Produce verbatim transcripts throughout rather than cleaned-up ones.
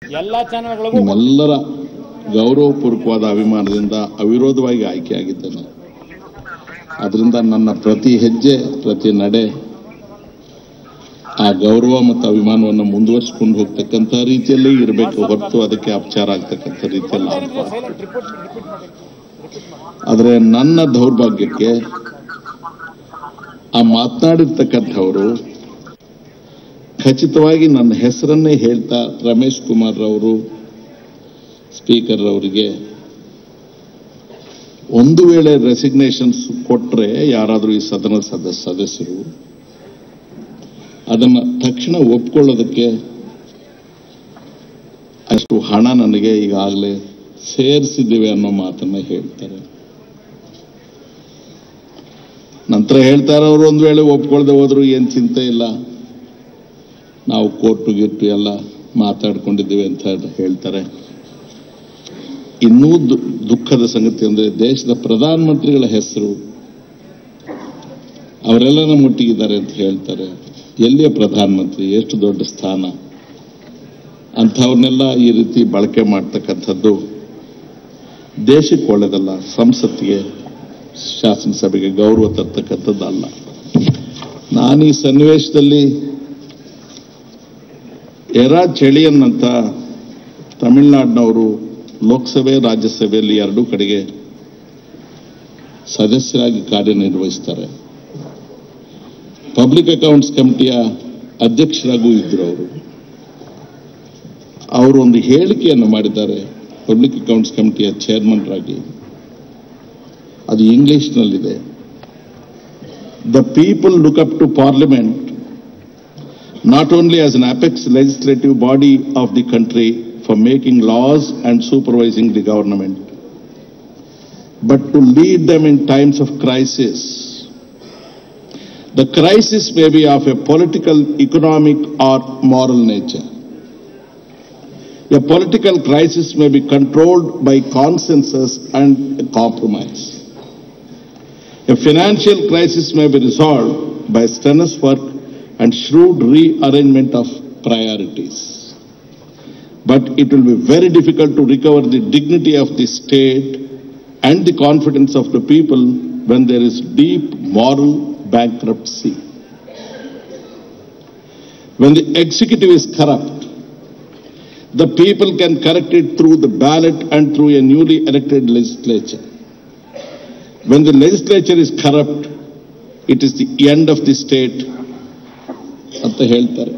ಎಲ್ಲಾ ಚಾನೆಲ್ಗಳಿಗೂ ನಿಮ್ಮೆಲ್ಲರ ಗೌರವಪೂರ್ವಕವಾದ ಅಭಿಮಾನದಿಂದ ಅವಿರೋಧವಾಗಿ ಆಯ್ಕೆಯಾಗಿದ್ದೇನೆ. ಅದರಿಂದ ನನ್ನ ಪ್ರತಿ ಹೆಜ್ಜೆ ಪ್ರತಿ ನಡೆ ಆ ಗೌರವ ಮತ್ತು ಅಭಿಮಾನವನ್ನು ಮುಂದುವರಿಸಿಕೊಂಡು ಹೋಗ್ತಕ್ಕಂಥ ರೀತಿಯಲ್ಲೇ ಇರಬೇಕು ಹೊರತು ಅದಕ್ಕೆ ಅಪಚಾರ ಆಗ್ತಕ್ಕಂಥ ರೀತಿಯಲ್ಲಿ ಆದರೆ ನನ್ನ ದೌರ್ಭಾಗ್ಯಕ್ಕೆ ಆ ಮಾತನಾಡಿರ್ತಕ್ಕಂಥವರು ಖಚಿತವಾಗಿ ನನ್ನ ಹೆಸರನ್ನೇ ಹೇಳ್ತಾ ರಮೇಶ್ ಕುಮಾರ್ ಅವರು ಸ್ಪೀಕರ್ ಅವರಿಗೆ ಒಂದು ವೇಳೆ ರೆಸಿಗ್ನೇಷನ್ಸ್ ಕೊಟ್ಟರೆ ಯಾರಾದರೂ ಈ ಸದನ ಸದಸ್ಯ ಸದಸ್ಯರು ಅದನ್ನು ತಕ್ಷಣ ಒಪ್ಕೊಳ್ಳೋದಕ್ಕೆ ಅಷ್ಟು ಹಣ ನನಗೆ ಈಗಾಗಲೇ ಸೇರಿಸಿದ್ದೇವೆ ಅನ್ನೋ ಮಾತನ್ನ ಹೇಳ್ತಾರೆ. ನಂತರ ಹೇಳ್ತಾರೆ ಅವರು ಒಂದು ವೇಳೆ ಒಪ್ಕೊಳ್ಳದೆ ಹೋದ್ರು ಏನು ಚಿಂತೆ ಇಲ್ಲ, ನಾವು ಕೋರ್ಟು ಗಿಟ್ಟು ಎಲ್ಲ ಮಾತಾಡ್ಕೊಂಡಿದ್ದೀವಿ ಅಂತ ಹೇಳ್ತಾರೆ. ಇನ್ನೂ ದುಃಖದ ಸಂಗತಿ ಅಂದರೆ ದೇಶದ ಪ್ರಧಾನಮಂತ್ರಿಗಳ ಹೆಸರು ಅವರೆಲ್ಲ ನಮ್ಮ ಒಟ್ಟಿಗಿದ್ದಾರೆ ಅಂತ ಹೇಳ್ತಾರೆ. ಎಲ್ಲಿಯ ಪ್ರಧಾನಮಂತ್ರಿ, ಎಷ್ಟು ದೊಡ್ಡ ಸ್ಥಾನ, ಅಂಥವ್ರನ್ನೆಲ್ಲ ಈ ರೀತಿ ಬಳಕೆ ಮಾಡ್ತಕ್ಕಂಥದ್ದು ದೇಶಕ್ಕೆ ಒಳ್ಳೆಯದಲ್ಲ, ಸಂಸತ್ತಿಗೆ ಶಾಸನಸಭೆಗೆ ಗೌರವ ತರ್ತಕ್ಕಂಥದ್ದಲ್ಲ. ನಾನು ಈ ಸನ್ನಿವೇಶದಲ್ಲಿ ಎರಾ ಚೆಳಿಯನ್ ಅಂತ ತಮಿಳುನಾಡಿನವರು ಲೋಕಸಭೆ ರಾಜ್ಯಸಭೆಯಲ್ಲಿ ಎರಡೂ ಕಡೆಗೆ ಸದಸ್ಯರಾಗಿ ಕಾರ್ಯನಿರ್ವಹಿಸ್ತಾರೆ. ಪಬ್ಲಿಕ್ ಅಕೌಂಟ್ಸ್ ಕಮಿಟಿಯ ಅಧ್ಯಕ್ಷರಾಗೂ ಇದ್ರು ಅವರು. ಅವರು ಒಂದು ಹೇಳಿಕೆಯನ್ನು ಮಾಡಿದ್ದಾರೆ ಪಬ್ಲಿಕ್ ಅಕೌಂಟ್ಸ್ ಕಮಿಟಿಯ ಚೇರ್ಮನ್ರಾಗಿ. ಅದು ಇಂಗ್ಲಿಷ್ನಲ್ಲಿದೆ. The people look up to parliament not only as an apex legislative body of the country for making laws and supervising the government, but to lead them in times of crisis. The crisis may be of a political, economic or moral nature. A political crisis may be controlled by consensus and compromise. A financial crisis may be resolved by strenuous work and shrewd rearrangement of priorities. But it will be very difficult to recover the dignity of the state and the confidence of the people when there is deep moral bankruptcy. When the executive is corrupt, the people can correct it through the ballot and through a newly elected legislature. When the legislature is corrupt, it is the end of the state ಅಂತ ಹೇಳ್ತಾರೆ.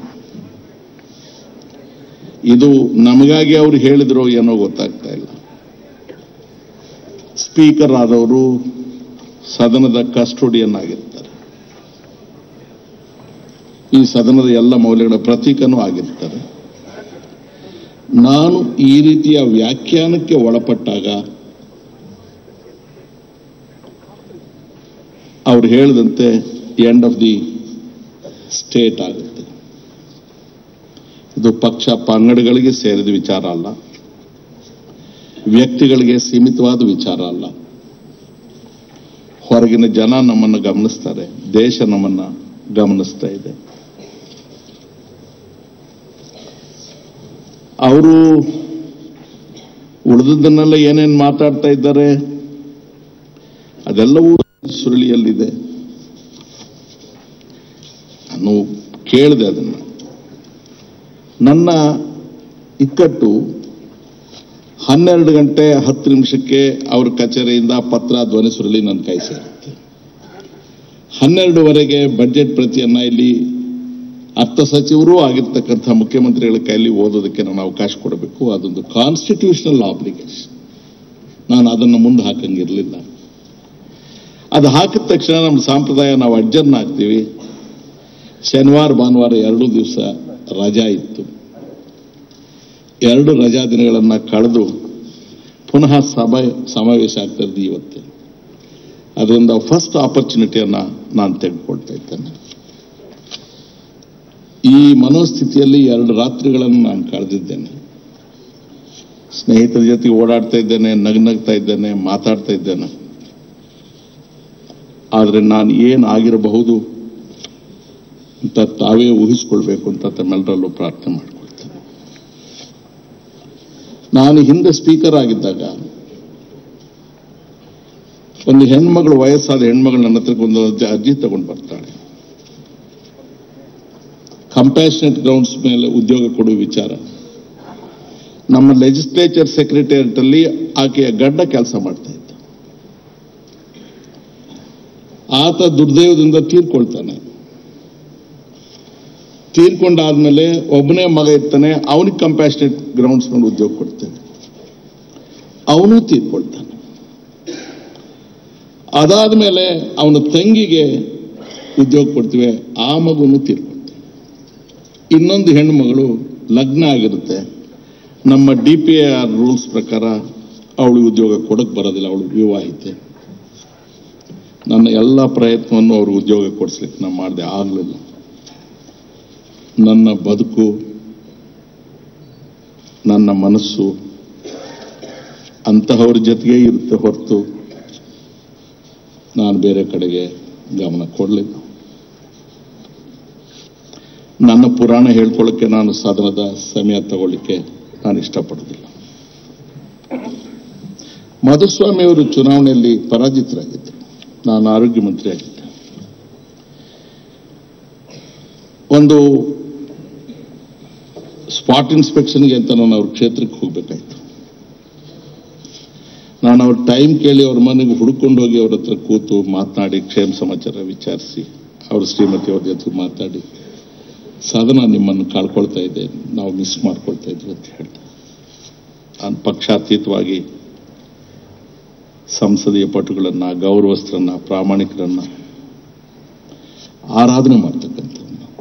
ಇದು ನಮಗಾಗಿ ಅವರು ಹೇಳಿದ್ರು ಏನೋ ಗೊತ್ತಾಗ್ತಾ ಇಲ್ಲ. Speaker ಆದವರು ಸದನದ ಕಸ್ಟೋಡಿಯನ್ ಆಗಿರ್ತಾರೆ, ಈ ಸದನದ ಎಲ್ಲ ಮೌಲ್ಯಗಳ ಪ್ರತೀಕನೂ ಆಗಿರ್ತಾರೆ. ನಾನು ಈ ರೀತಿಯ ವ್ಯಾಖ್ಯಾನಕ್ಕೆ ಒಳಪಟ್ಟಾಗ ಅವ್ರು ಹೇಳಿದಂತೆ ಎಂಡ್ ಆಫ್ ದಿ ಸ್ಟೇಟ್ ಆಗುತ್ತೆ. ಇದು ಪಕ್ಷ ಪಂಗಡಗಳಿಗೆ ಸೇರಿದ ವಿಚಾರ ಅಲ್ಲ, ವ್ಯಕ್ತಿಗಳಿಗೆ ಸೀಮಿತವಾದ ವಿಚಾರ ಅಲ್ಲ. ಹೊರಗಿನ ಜನ ನಮ್ಮನ್ನು ಗಮನಿಸ್ತಾರೆ, ದೇಶ ನಮ್ಮನ್ನ ಗಮನಿಸ್ತಾ ಇದೆ. ಅವರು ಉಳಿದದ್ದನ್ನೆಲ್ಲ ಏನೇನು ಮಾತಾಡ್ತಾ ಇದ್ದಾರೆ ಅದೆಲ್ಲವೂ ಸುರುಳಿಯಲ್ಲಿದೆ. ನಾನು ಕೇಳಿದೆ ಅದನ್ನು. ನನ್ನ ಇಕ್ಕಟ್ಟು ಹನ್ನೆರಡು ಗಂಟೆ ಹತ್ತು ನಿಮಿಷಕ್ಕೆ ಅವ್ರ ಕಚೇರಿಯಿಂದ ಪತ್ರ ಧ್ವನಿ ಸುರುಳಿ ನನ್ನ ಕೈ ಸೇರುತ್ತೆ. ಹನ್ನೆರಡುವರೆಗೆ ಬಜೆಟ್ ಪ್ರತಿಯನ್ನ ಇಲ್ಲಿ ಅರ್ಥ ಸಚಿವರೂ ಆಗಿರ್ತಕ್ಕಂಥ ಮುಖ್ಯಮಂತ್ರಿಗಳ ಕೈಯಲ್ಲಿ ಓದೋದಕ್ಕೆ ನಾನು ಅವಕಾಶ ಕೊಡಬೇಕು. ಅದೊಂದು ಕಾನ್ಸ್ಟಿಟ್ಯೂಷನಲ್ ಆಬ್ಲಿಗೇಷನ್. ನಾನು ಅದನ್ನು ಮುಂದೆ ಹಾಕಂಗಿರಲಿಲ್ಲ. ಅದು ಹಾಕಿದ ತಕ್ಷಣ ನಮ್ಮ ಸಾಂಪ್ರದಾಯ ನಾವು ಅಡ್ಜರ್ನ್ ಆಗ್ತೀವಿ. ಶನಿವಾರ ಭಾನುವಾರ ಎರಡು ದಿವಸ ರಜಾ ಇತ್ತು. ಎರಡು ರಜಾ ದಿನಗಳನ್ನು ಕಳೆದು ಪುನಃ ಸಭೆ ಸಮಾವೇಶ ಆಗ್ತದೆ ಇವತ್ತು. ಅದರಿಂದ ಫಸ್ಟ್ ಆಪರ್ಚುನಿಟಿಯನ್ನು ನಾನು ತೆಗೆದುಕೊಳ್ತಾ ಇದ್ದೇನೆ. ಈ ಮನೋಸ್ಥಿತಿಯಲ್ಲಿ ಎರಡು ರಾತ್ರಿಗಳನ್ನು ನಾನು ಕಳೆದಿದ್ದೇನೆ. ಸ್ನೇಹಿತರ ಜೊತೆ ಓಡಾಡ್ತಾ ಇದ್ದೇನೆ, ನಗ್ನಗ್ತಾ ಇದ್ದೇನೆ, ಮಾತಾಡ್ತಾ ಇದ್ದೇನೆ. ಆದರೆ ನಾನು ಏನು ಆಗಿರಬಹುದು ಅಂತ ತಾವೇ ಊಹಿಸ್ಕೊಳ್ಬೇಕು ಅಂತ ತಮ್ಮೆಲ್ಲರಲ್ಲೂ ಪ್ರಾರ್ಥನೆ ಮಾಡ್ಕೊಳ್ತೇನೆ. ನಾನು ಹಿಂದೆ ಸ್ಪೀಕರ್ ಆಗಿದ್ದಾಗ ಒಂದು ಹೆಣ್ಮಗಳು, ವಯಸ್ಸಾದ ಹೆಣ್ಮಗಳು ನನ್ನ ಹತ್ರಕ್ಕೆ ಒಂದು ಅರ್ಜಿ ತಗೊಂಡು ಬರ್ತಾಳೆ. ಕಂಪ್ಯಾಷನೇಟ್ ಗ್ರೌಂಡ್ಸ್ ಮೇಲೆ ಉದ್ಯೋಗ ಕೊಡುವ ವಿಚಾರ. ನಮ್ಮ ಲೆಜಿಸ್ಲೇಚರ್ ಸೆಕ್ರೆಟರಿಯೇಟ್ ಅಲ್ಲಿ ಆಕೆಯ ಗಡ್ಡ ಕೆಲಸ ಮಾಡ್ತಾ ಇದ್ದ. ಆತ ದುರ್ದೈವದಿಂದ ತೀರ್ಕೊಳ್ತಾನೆ. ತೀರ್ಕೊಂಡಾದ್ಮೇಲೆ ಒಬ್ಬನೇ ಮಗ ಇರ್ತಾನೆ, ಅವನಿಗೆ ಕಂಪ್ಯಾಷನೇಟ್ ಗ್ರೌಂಡ್ಸ್ ಮೇಲೆ ಉದ್ಯೋಗ ಕೊಡ್ತೇವೆ. ಅವನು ತೀರ್ಕೊಳ್ತಾನೆ. ಅದಾದ್ಮೇಲೆ ಅವನ ತಂಗಿಗೆ ಉದ್ಯೋಗ ಕೊಡ್ತೀವಿ, ಆ ಮಗುನು ತೀರ್ಕೊಳ್ತೇವೆ. ಇನ್ನೊಂದು ಹೆಣ್ಣು ಮಗಳು ಲಗ್ನ ಆಗಿರುತ್ತೆ. ನಮ್ಮ D P A R rules ಪ್ರಕಾರ ಅವಳಿಗೆ ಉದ್ಯೋಗ ಕೊಡಕ್ಕೆ ಬರೋದಿಲ್ಲ, ಅವಳು ವಿವಾಹಿತೆ. ನನ್ನ ಎಲ್ಲ ಪ್ರಯತ್ನವನ್ನು ಅವ್ರಿಗೆ ಉದ್ಯೋಗ ಕೊಡಿಸ್ಲಿಕ್ಕೆ ನಾನು ಮಾಡಿದೆ, ಆಗಲಿಲ್ಲ. ನನ್ನ ಬದುಕು, ನನ್ನ ಮನಸ್ಸು ಅಂತಹವ್ರ ಜೊತೆಗೆ ಇರುತ್ತೆ ಹೊರತು ನಾನು ಬೇರೆ ಕಡೆಗೆ ಗಮನ ಕೊಡಲಿಲ್ಲ. ನನ್ನ ಪುರಾಣ ಹೇಳ್ಕೊಳ್ಳೋಕ್ಕೆ ನಾನು ಸದನದ ಸಮಯ ತಗೊಳ್ಳಿಕ್ಕೆ ನಾನು ಇಷ್ಟಪಡೋದಿಲ್ಲ. ಮಾಧುಸ್ವಾಮಿ ಅವರು ಚುನಾವಣೆಯಲ್ಲಿ ಪರಾಜಿತರಾಗಿದ್ದರು. ನಾನು ಆರೋಗ್ಯ ಮಂತ್ರಿ ಆಗಿದ್ದೆ. ಒಂದು ಸ್ಪಾಟ್ ಇನ್ಸ್ಪೆಕ್ಷನ್ಗೆ ಅಂತ ನಾನು ಅವ್ರ ಕ್ಷೇತ್ರಕ್ಕೆ ಹೋಗ್ಬೇಕಾಯ್ತು. ನಾನು ಅವ್ರ ಟೈಮ್ ಕೇಳಿ ಅವ್ರ ಮನೆಗೆ ಹುಡ್ಕೊಂಡು ಹೋಗಿ ಅವ್ರ ಹತ್ರ ಕೂತು ಮಾತನಾಡಿ ಕ್ಷೇಮ ಸಮಾಚಾರ ವಿಚಾರಿಸಿ ಅವ್ರ ಶ್ರೀಮತಿ ಅವ್ರ ಜೊತೆ ಮಾತಾಡಿ, ಸದನ ನಿಮ್ಮನ್ನು ಕಳ್ಕೊಳ್ತಾ ಇದೆ, ನಾವು ಮಿಸ್ ಮಾಡ್ಕೊಳ್ತಾ ಇದ್ವಿ ಅಂತ ಹೇಳ್ತಾರೆ. ನಾನು ಪಕ್ಷಾತೀತವಾಗಿ ಸಂಸದೀಯ ಪಟುಗಳನ್ನ, ಗೌರವಸ್ಥರನ್ನ, ಪ್ರಾಮಾಣಿಕರನ್ನ ಆರಾಧನೆ ಮಾಡ್ತಕ್ಕಂಥ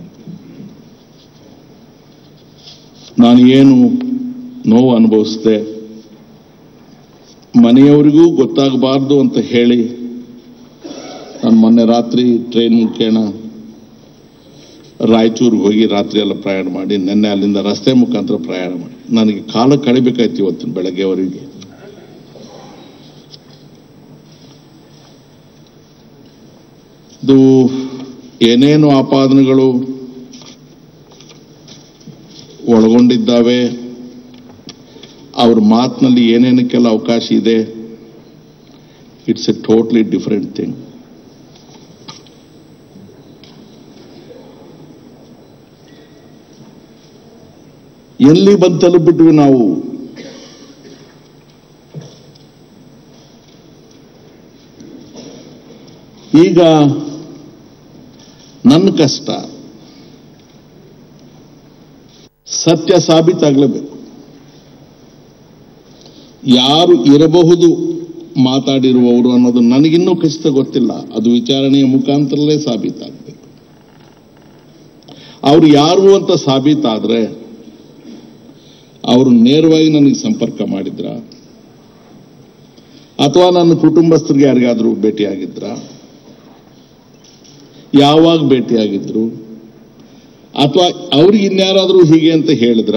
ನಾನು ಏನು ನೋವು ಅನುಭವಿಸಿದೆ ಮನೆಯವರಿಗೂ ಗೊತ್ತಾಗಬಾರ್ದು ಅಂತ ಹೇಳಿ ನಾನು ಮೊನ್ನೆ ರಾತ್ರಿ ಟ್ರೈನ್ ಮುಖೇನ ರಾಯಚೂರಿಗೆ ಹೋಗಿ ರಾತ್ರಿ ಎಲ್ಲ ಪ್ರಯಾಣ ಮಾಡಿ, ನಿನ್ನೆ ಅಲ್ಲಿಂದ ರಸ್ತೆ ಮುಖಾಂತರ ಪ್ರಯಾಣ ಮಾಡಿ ನನಗೆ ಕಾಲ ಕಳಿಬೇಕಾಯ್ತು ಇವತ್ತು ಬೆಳಗ್ಗೆವರೆಗೆ. ಇದು ಏನೇನು ಆಪಾದನೆಗಳು ಒಳಗೊಂಡಿದ್ದಾವೆ, ಅವ್ರ ಮಾತಿನಲ್ಲಿ ಏನೇನಕ್ಕೆಲ್ಲ ಅವಕಾಶ ಇದೆ, it's a totally different thing. ಎಲ್ಲಿ ಬಂದು ತಲುಪಿಬಿಟ್ವಿ ನಾವು. ಈಗ ನನ್ನ ಕಷ್ಟ ಸತ್ಯ ಸಾಬೀತಾಗಲೇಬೇಕು. ಯಾರು ಇರಬಹುದು ಮಾತಾಡಿರುವವರು ಅನ್ನೋದು ನನಗಿನ್ನೂ ಖಚಿತ ಗೊತ್ತಿಲ್ಲ. ಅದು ವಿಚಾರಣೆಯ ಮುಖಾಂತರಲೇ ಸಾಬೀತಾಗಬೇಕು. ಅವರು ಯಾರು ಅಂತ ಸಾಬೀತಾದ್ರೆ ಅವರು ನೇರವಾಗಿ ನನಗೆ ಸಂಪರ್ಕ ಮಾಡಿದ್ರ, ಅಥವಾ ನನ್ನ ಕುಟುಂಬಸ್ಥರಿಗೆ ಯಾರಿಗಾದ್ರೂ ಭೇಟಿಯಾಗಿದ್ರ, ಯಾವಾಗ ಭೇಟಿಯಾಗಿದ್ರು, ಅಥವಾ ಅವ್ರಿಗೆ ಇನ್ಯಾರಾದ್ರೂ ಹೀಗೆ ಅಂತ ಹೇಳಿದ್ರ,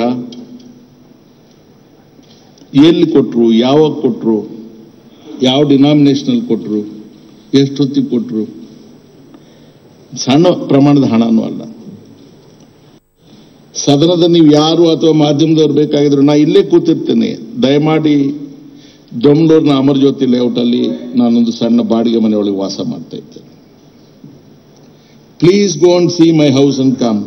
ಎಲ್ಲಿ ಕೊಟ್ರು, ಯಾವಾಗ ಕೊಟ್ರು, ಯಾವ ಡಿನಾಮಿನೇಷನಲ್ಲಿ ಕೊಟ್ರು, ಎಷ್ಟು ಹೊತ್ತಿಗೆ ಕೊಟ್ರು. ಸಣ್ಣ ಪ್ರಮಾಣದ ಹಣನೂ ಅಲ್ಲ. ಸದನದ ನೀವು ಯಾರು ಅಥವಾ ಮಾಧ್ಯಮದವ್ರು ಬೇಕಾಗಿದ್ರು ನಾ ಇಲ್ಲೇ ಕೂತಿರ್ತೇನೆ. ದಯಮಾಡಿ ದೊಮ್ಲೂರಿನ ಅಮರಜ್ಯೋತಿ ಲೇಔಟಲ್ಲಿ ನಾನೊಂದು ಸಣ್ಣ ಬಾಡಿಗೆ ಮನೆಯೊಳಗೆ ವಾಸ ಮಾಡ್ತಾ ಇದ್ದೇನೆ. Please go and see my house and come.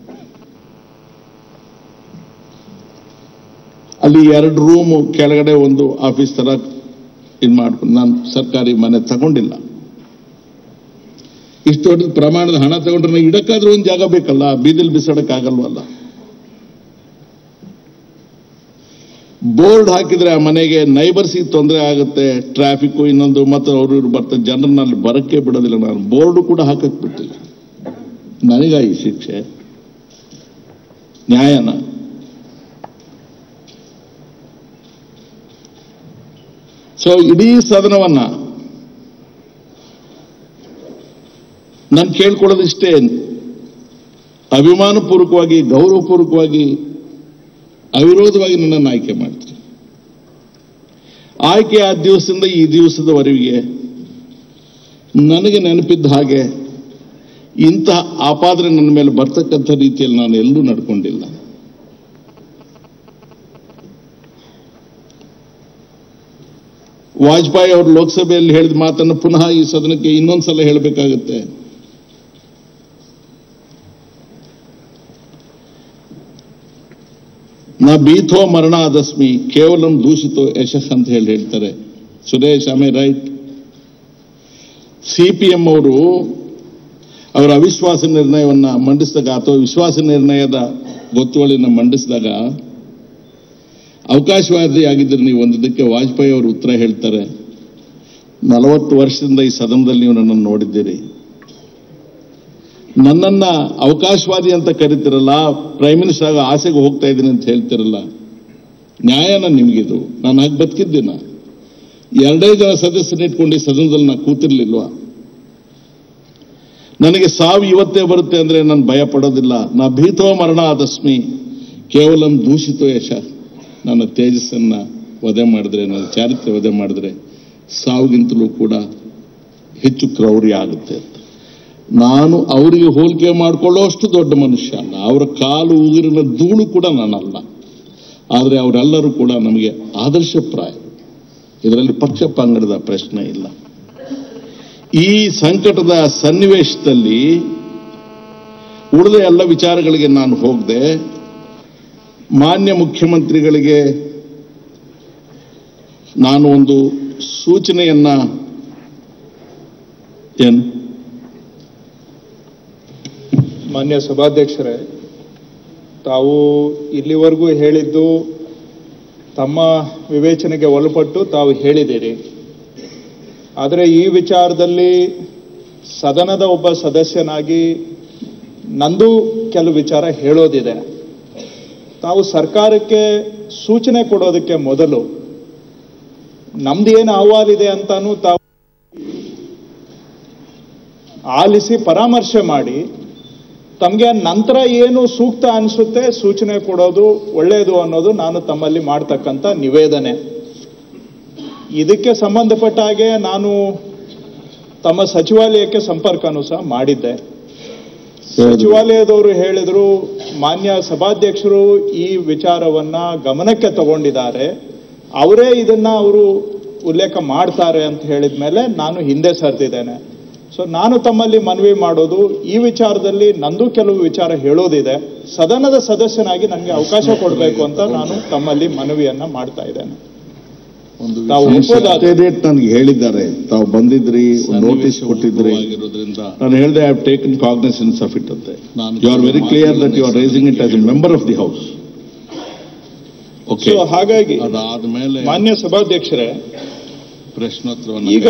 ಅಲ್ಲಿ ಎರಡು ರೂಮು ಕೆಳಗಡೆ ಒಂದು ಆಫೀಸ್ ತರ ಇದು ಮಾಡ್ಕೊಂಡು, ನಾನು ಸರ್ಕಾರಿ ಮನೆ ತಗೊಂಡಿಲ್ಲ. ಇಷ್ಟು ದೊಡ್ಡ ಪ್ರಮಾಣದ ಹಣ ತಗೊಂಡ್ರೆ ಇಡಕ್ಕಾದ್ರೂ ಒಂದು ಜಾಗ ಬೇಕಲ್ಲ, ಬೀದಿಲ್ ಬಿಸಾಡಕ್ಕಾಗಲ್ವಲ್ಲ. ಬೋರ್ಡ್ ಹಾಕಿದ್ರೆ ಆ ಮನೆಗೆ ನೈಬರ್ಸಿಗೆ ತೊಂದರೆ ಆಗುತ್ತೆ, ಟ್ರಾಫಿಕ್ ಇನ್ನೊಂದು ಮತ್ತು ಅವರು ಇವ್ರು ಬರ್ತಾರೆ, ಜನರನ್ನಲ್ಲಿ ಬರಕ್ಕೆ ಬಿಡೋದಿಲ್ಲ. ನಾನು ಬೋರ್ಡು ಕೂಡ ಹಾಕಕ್ ಬಿಟ್ಟಿಲ್ಲ. ನನಗ ಈ ಶಿಕ್ಷೆ ನ್ಯಾಯನ? ಸೊ ಇಡೀ ಸದನವನ್ನ ನಾನು ಕೇಳ್ಕೊಳ್ಳೋದಿಷ್ಟೇ, ಅಭಿಮಾನಪೂರ್ವಕವಾಗಿ, ಗೌರವಪೂರ್ವಕವಾಗಿ, ಅವಿರೋಧವಾಗಿ ನನ್ನನ್ನು ಆಯ್ಕೆ ಮಾಡ್ತೀನಿ. ಆಯ್ಕೆ ಆ ದಿವಸದಿಂದ ಈ ದಿವಸದವರೆಗೆ ನನಗೆ ನೆನಪಿದ್ದ ಹಾಗೆ ಇಂತಹ ಆಪಾದನೆ ನನ್ನ ಮೇಲೆ ಬರ್ತಕ್ಕಂಥ ರೀತಿಯಲ್ಲಿ ನಾನು ಎಲ್ಲೂ ನಡ್ಕೊಂಡಿಲ್ಲ. ವಾಜಪೇಯಿ ಅವರು ಲೋಕಸಭೆಯಲ್ಲಿ ಹೇಳಿದ ಮಾತನ್ನು ಪುನಃ ಈ ಸದನಕ್ಕೆ ಇನ್ನೊಂದ್ಸಲ ಹೇಳಬೇಕಾಗುತ್ತೆ. ನಾ ಬೀಥೋ ಮರಣ ಆದಸ್ಮಿ ಕೇವಲಂ ದೂಷಿತೋ ಯಶಸ್ ಅಂತ ಹೇಳಿ ಹೇಳ್ತಾರೆ. ಸುರೇಶ್, ಆಮೆ ರೈಟ್? ಸಿಪಿಎಂ ಅವರು ಅವರ ಅವಿಶ್ವಾಸ ನಿರ್ಣಯವನ್ನ ಮಂಡಿಸಿದಾಗ ಅಥವಾ ವಿಶ್ವಾಸ ನಿರ್ಣಯದ ಗೊತ್ತುವಳಿನ ಮಂಡಿಸಿದಾಗ ಅವಕಾಶವಾದಿ ಆಗಿದ್ದರೆ ನೀವು ಒಂದಕ್ಕೆ ವಾಜಪೇಯಿ ಅವರು ಉತ್ತರ ಹೇಳ್ತಾರೆ, ನಲವತ್ತು ವರ್ಷದಿಂದ ಈ ಸದನದಲ್ಲಿ ನೀವು ನನ್ನನ್ನು ನೋಡಿದ್ದೀರಿ, ನನ್ನನ್ನ ಅವಕಾಶವಾದಿ ಅಂತ ಕರಿತಿರಲ್ಲ, ಪ್ರೈಮ್ ಮಿನಿಸ್ಟರ್ ಆಗ ಆಸೆಗೆ ಹೋಗ್ತಾ ಇದ್ದೀನಿ ಅಂತ ಹೇಳ್ತಿರಲ್ಲ, ನ್ಯಾಯನ ನಿಮಗಿದು? ನಾನು ಹಾಗೆ ಬದುಕಿದ್ದೀನ? ಎರಡೇ ಜನ ಸದಸ್ಯರನ್ನ ಇಟ್ಕೊಂಡು ಈ ಸದನದಲ್ಲಿ ನಾನು ಕೂತಿರ್ಲಿಲ್ವಾ? ನನಗೆ ಸಾವು ಇವತ್ತೇ ಬರುತ್ತೆ ಅಂದ್ರೆ ನಾನು ಭಯ ಪಡೋದಿಲ್ಲ. ನಾ ಭೀತೋ ಮರಣ ಆದಸ್ಮಿ ಕೇವಲಂ ದೂಷಿತೋ ಯಶ. ನನ್ನ ತೇಜಸ್ಸನ್ನ ವಧೆ ಮಾಡಿದ್ರೆ, ನನ್ನ ಚಾರಿತ್ರ್ಯ ವಧೆ ಮಾಡಿದ್ರೆ ಸಾವಿಗಿಂತಲೂ ಕೂಡ ಹೆಚ್ಚು ಕ್ರೌರ್ಯ ಆಗುತ್ತೆ ಅಂತ. ನಾನು ಅವರಿಗೆ ಹೋಲಿಕೆ ಮಾಡಿಕೊಳ್ಳೋ ಅಷ್ಟು ದೊಡ್ಡ ಮನುಷ್ಯ ಅಲ್ಲ, ಅವರ ಕಾಲು ಉಗುರಿನ ಧೂಳು ಕೂಡ ನಾನಲ್ಲ. ಆದರೆ ಅವರೆಲ್ಲರೂ ಕೂಡ ನಮಗೆ ಆದರ್ಶಪ್ರಾಯ. ಇದರಲ್ಲಿ ಪಕ್ಷ ಪಂಗಡದ ಪ್ರಶ್ನೆ ಇಲ್ಲ. ಈ ಸಂಕಟದ ಸನ್ನಿವೇಶದಲ್ಲಿ ಉಳಿದ ಎಲ್ಲ ವಿಚಾರಗಳಿಗೆ ನಾನು ಹೋಗದೆ ಮಾನ್ಯ ಮುಖ್ಯಮಂತ್ರಿಗಳಿಗೆ ನಾನು ಒಂದು ಸೂಚನೆಯನ್ನ ಏನು ಮಾನ್ಯ ಸಭಾಧ್ಯಕ್ಷರೇ, ತಾವು ಇಲ್ಲಿವರೆಗೂ ಹೇಳಿದ್ದು ತಮ್ಮ ವಿವೇಚನೆಗೆ ಒಳಪಟ್ಟು ತಾವು ಹೇಳಿದ್ದೀರಿ. ಆದರೆ ಈ ವಿಚಾರದಲ್ಲಿ ಸದನದ ಒಬ್ಬ ಸದಸ್ಯನಾಗಿ ನಂದು ಕೆಲವು ವಿಚಾರ ಹೇಳೋದಿದೆ. ತಾವು ಸರ್ಕಾರಕ್ಕೆ ಸೂಚನೆ ಕೊಡೋದಕ್ಕೆ ಮೊದಲು ನಮ್ದು ಏನು ಅಹವಾಲಿದೆ ಅಂತಾನು ತಾವು ಆಲಿಸಿ ಪರಾಮರ್ಶೆ ಮಾಡಿ ತಮಗೆ ನಂತರ ಏನು ಸೂಕ್ತ ಅನಿಸುತ್ತೆ ಸೂಚನೆ ಕೊಡೋದು ಒಳ್ಳೆಯದು ಅನ್ನೋದು ನಾನು ತಮ್ಮಲ್ಲಿ ಮಾಡ್ತಕ್ಕಂಥ ನಿವೇದನೆ. ಇದಕ್ಕೆ ಸಂಬಂಧಪಟ್ಟ ಹಾಗೆ ನಾನು ತಮ್ಮ ಸಚಿವಾಲಯಕ್ಕೆ ಸಂಪರ್ಕನೂ ಸಹ ಮಾಡಿದ್ದೆ. ಸಚಿವಾಲಯದವರು ಹೇಳಿದ್ರು, ಮಾನ್ಯ ಸಭಾಧ್ಯಕ್ಷರು ಈ ವಿಚಾರವನ್ನ ಗಮನಕ್ಕೆ ತಗೊಂಡಿದ್ದಾರೆ, ಅವರೇ ಇದನ್ನ ಅವರು ಉಲ್ಲೇಖ ಮಾಡ್ತಾರೆ ಅಂತ ಹೇಳಿದ ಮೇಲೆ ನಾನು ಹಿಂದೆ ಸರಿದಿದ್ದೇನೆ. ಸೊ ನಾನು ತಮ್ಮಲ್ಲಿ ಮನವಿ ಮಾಡೋದು, ಈ ವಿಚಾರದಲ್ಲಿ ನಂದು ಕೆಲವು ವಿಚಾರ ಹೇಳೋದಿದೆ, ಸದನದ ಸದಸ್ಯನಾಗಿ ನನಗೆ ಅವಕಾಶ ಕೊಡಬೇಕು ಅಂತ ನಾನು ತಮ್ಮಲ್ಲಿ ಮನವಿಯನ್ನ ಮಾಡ್ತಾ ಇದ್ದೇನೆ. ನನಗೆ ಹೇಳಿದ್ದಾರೆ, ತಾವು ಬಂದಿದ್ರಿ, ನೋಟಿಸ್ ಕೊಟ್ಟಿದ್ರಿ, ನಾನು ಹೇಳಿದೆ I have taken cognisance of it ಅಂತೆ. You are very clear that you are raising it as a member of the house. So ಹಾಗಾಗಿ ಮಾನ್ಯ ಸಭಾಧ್ಯಕ್ಷರೇ, ಪ್ರಶ್ನೋತ್ತರವನ್ನು ಈಗ